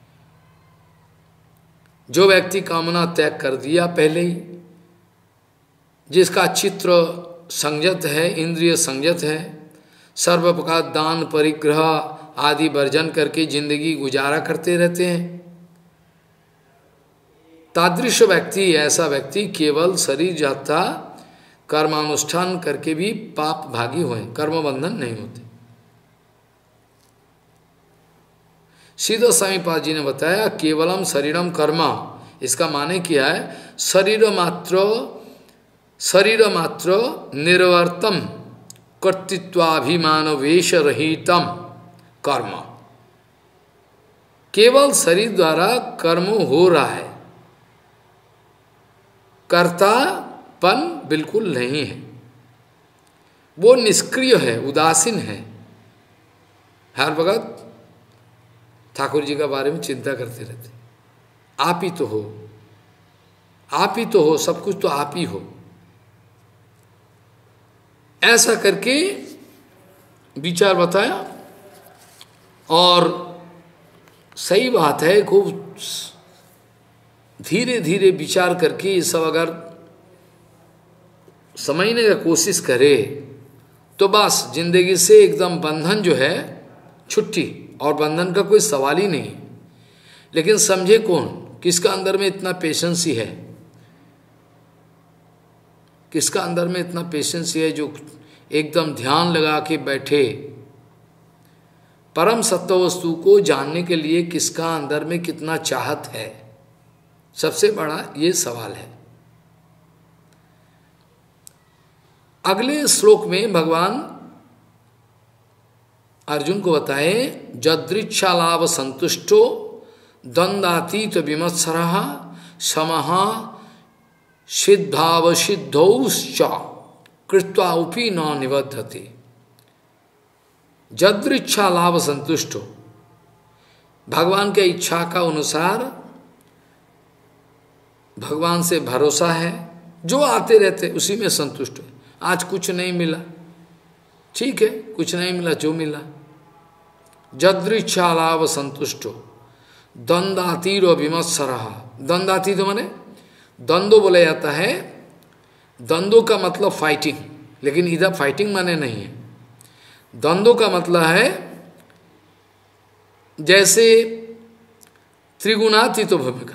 जो व्यक्ति कामना त्याग कर दिया पहले ही, जिसका चित्र संयत है, इंद्रिय संयत है, सर्व प्रकार दान परिग्रह आदि वर्जन करके जिंदगी गुजारा करते रहते हैं, तादृश व्यक्ति, ऐसा व्यक्ति केवल शरीर जाता कर्मानुष्ठान करके भी पाप भागी हुए, कर्म बंधन नहीं होते। सीधा स्वामीपाद जी ने बताया केवलम शरीरम कर्म, इसका माने क्या है, शरीर मात्र निर्वर्तम कर्तृत्वाभिमान वेश रहितम कर्म, केवल शरीर द्वारा कर्म हो रहा है, कर्तापन बिल्कुल नहीं है, वो निष्क्रिय है, उदासीन है, हर वक्त ठाकुर जी के बारे में चिंता करते रहते, आप ही तो हो, आप ही तो हो, सब कुछ तो आप ही हो, ऐसा करके विचार बताया। और सही बात है, खूब धीरे धीरे विचार करके ये सब अगर समझने का कोशिश करे तो बस जिंदगी से एकदम बंधन जो है छुट्टी, और बंधन का कोई सवाल ही नहीं। लेकिन समझे कौन, किसका अंदर में इतना पेशेंस ही है, किसका अंदर में इतना पेशेंस है जो एकदम ध्यान लगा के बैठे परम सत्य वस्तु को जानने के लिए, किसका अंदर में कितना चाहत है, सबसे बड़ा ये सवाल है। अगले श्लोक में भगवान अर्जुन को बताए, जदृच्छा लाभ संतुष्टो द्वंद्वातीत विमत्सरः समः सिद्धावसिद्धौश्च कृत्वा उपि न निबध्यते। जदृच्छा लाभ संतुष्टो, भगवान के इच्छा का अनुसार भगवान से भरोसा है, जो आते रहते उसी में संतुष्ट है। आज कुछ नहीं मिला, ठीक है, कुछ नहीं मिला, जो मिला। जदृच्छा लाभ संतुष्टो द्वंद्वातीत विमत्सरः, द्वंद्वातीत माने द्वंद्व बोला जाता है, द्वंद्व का मतलब फाइटिंग, लेकिन इधर फाइटिंग माने नहीं है। द्वंद्व का मतलब है जैसे त्रिगुणातीत भूमिका,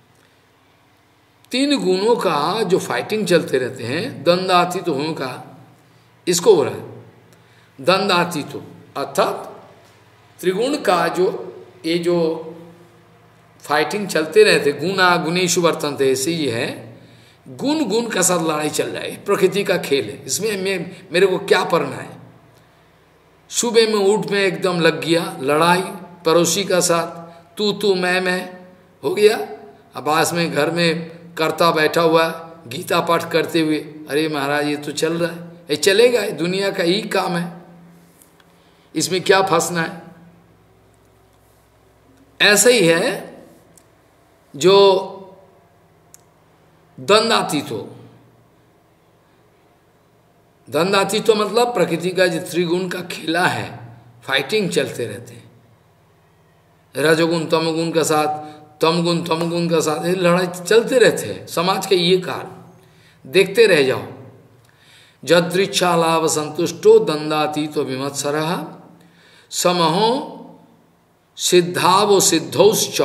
तीन गुणों का जो फाइटिंग चलते रहते हैं, द्वंद्वातीत भूमिका इसको बोला है द्वंद्वातीत, अर्थात त्रिगुण का जो ये जो फाइटिंग चलते रहते, गुणा गुणेषु वर्तन्ते, ऐसे ही है, गुण गुण का साथ लड़ाई चल रहा है, प्रकृति का खेल है, इसमें मेरे को क्या पढ़ना है। सुबह में उठ में एकदम लग गया लड़ाई पड़ोसी का साथ, तू मैं हो गया। अब आज में घर में करता बैठा हुआ गीता पाठ करते हुए, अरे महाराज ये तो चल रहा है, ये चलेगा, ये दुनिया का यही काम है, इसमें क्या फंसना है। ऐसा ही है जो द्वंद्वातीत हो, द्वंद्वातीत मतलब प्रकृति का जो त्रिगुण का खेला है, फाइटिंग चलते रहते हैं, रजोगुण तमगुण का साथ, तमगुण का साथ, लड़ाई चलते रहते हैं। समाज के ये काल देखते रह जाओ। जदृच्छा लाभ संतुष्टो द्वंद्वातीतो विमत्सरः समहो सिद्धावो सिद्धौश्च,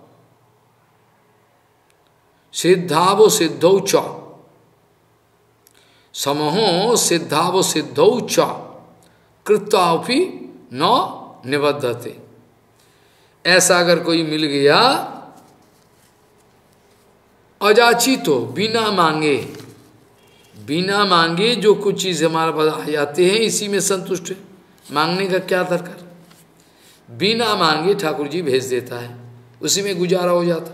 सिद्धावो सिद्धौच, समहो सिद्धावो सिद्धौच कृत्वापि न निबद्धते। ऐसा अगर कोई मिल गया अजाचितो, बिना मांगे जो कुछ चीज हमारे पास आ जाते हैं, इसी में संतुष्ट है, मांगने का क्या दरकार। बिना मांगे ठाकुर जी भेज देता है, उसी में गुजारा हो जाता।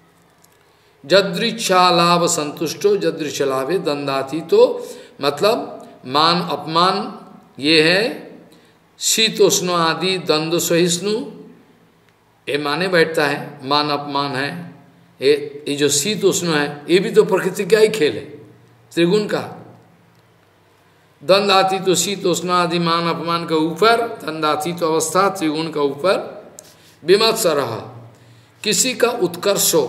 जदृच्छा लाभ संतुष्टो, जदृच्छा लाभे द्वंद्वातीतो मतलब मान अपमान, ये है शीतोष्ण आदि द्वंद्व सहिष्णु, ये माने बैठता है, मान अपमान है, ये जो शीतोष्ण है, ये भी तो प्रकृति का ही खेल है, त्रिगुण का। द्वंद्वातीत शीतोष्ण आदि मान अपमान के ऊपर, द्वंद्वातीत अवस्था त्रिगुण का ऊपर, विमत्सरः किसी का उत्कर्षो,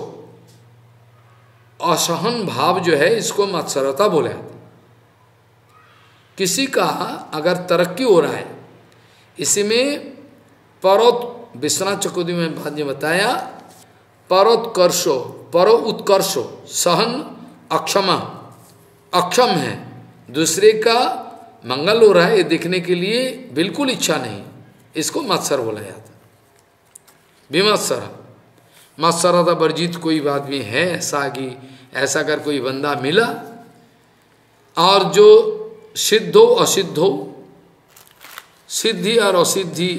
असहन भाव जो है, इसको मत्सरता बोले। किसी का अगर तरक्की हो रहा है, इसमें परोत, विश्वनाथ चतुर्वेदी में बाद में बताया, परोत्कर्षो, परो उत्कर्षो, सहन अक्षम है, दूसरे का मंगल हो रहा है ये देखने के लिए बिल्कुल इच्छा नहीं, इसको मत्सर बोला जाता। विमत्सर, मत्सरता वर्जित कोई बात भी है ऐसा कि ऐसा अगर कोई बंदा मिला, और जो सिद्धो असिद्धो, सिद्धि और असिद्धि,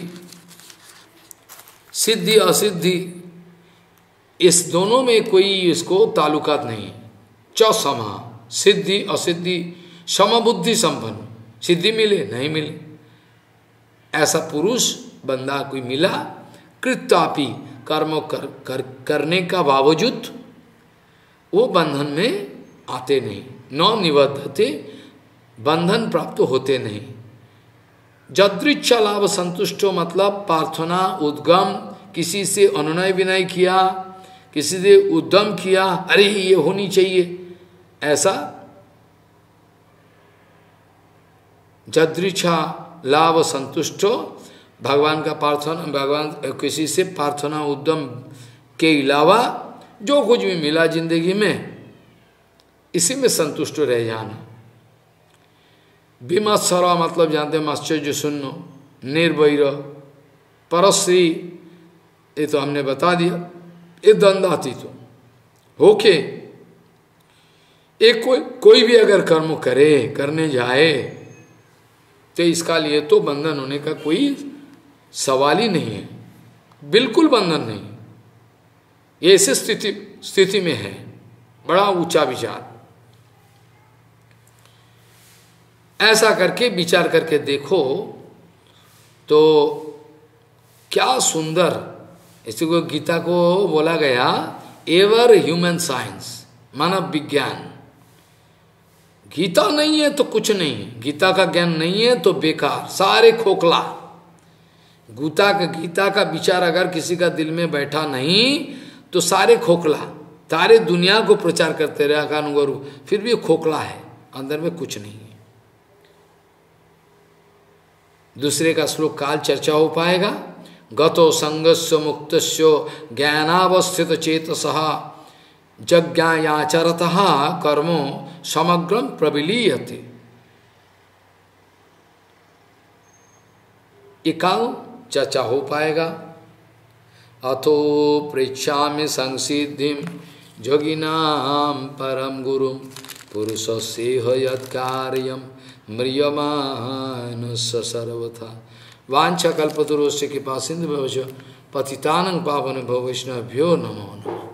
सिद्धि असिद्धि, इस दोनों में कोई इसको ताल्लुकात नहीं। चौसमा, सिद्धि असिद्धि, समबुद्धि संपन्न, सिद्धि मिले नहीं मिले, ऐसा पुरुष बंदा कोई मिला, कृत्यापि कर्म करने का बावजूद वो बंधन में आते नहीं, न निबद्धते, बंधन प्राप्त होते नहीं। जदृच्छा लाभ संतुष्टो मतलब प्रार्थना उद्गम, किसी से अनुनय विनय किया, किसी से उद्यम किया, अरे ये होनी चाहिए, ऐसा जदृच्छा लाभ संतुष्टो, भगवान का प्रार्थना, भगवान किसी से प्रार्थना उद्यम के अलावा जो कुछ भी मिला जिंदगी में इसी में संतुष्ट रह जाना। विमत्सरा मतलब जानते हैं आश्चर्य सुनो, निर्वैर, परश्री, ये तो हमने बता दिया, ये द्वंद्वातीत तो होके एक कोई भी अगर कर्म करे, करने जाए, तो इसका लिए तो बंधन होने का कोई सवाल ही नहीं है, बिल्कुल बंधन नहीं। ये ऐसे स्थिति में है, बड़ा ऊंचा विचार। ऐसा करके विचार करके देखो तो क्या सुंदर, इसी को गीता को बोला गया एवर ह्यूमन साइंस, मानव विज्ञान। गीता नहीं है तो कुछ नहीं है, गीता का ज्ञान नहीं है तो बेकार, सारे खोखला। गीता का विचार अगर किसी का दिल में बैठा नहीं तो सारे खोखला, सारे दुनिया को प्रचार करते रहे अकानुगुरु, फिर भी खोखला है, अंदर में कुछ नहीं है। दूसरे का श्लोक काल चर्चा हो पाएगा। गतो संगस्य मुक्तस्य ज्ञानावस्थित चेतसः जज्ञायाचरतः कर्मो समग्रम प्रविलीयते। ये काल चर्चा हो पाएगा। अथो पृच्छामि संसिद्धिं जोगिनां परम गुरुं पुरुषस्येह यत्कार्यं म्रियमाणस्य सर्वथा। वाञ्छा कल्पतरुस्य कृपा सिन्धुभ्यो पतितानं पावनेभ्यो वैष्णवेभ्यो नमो नमः।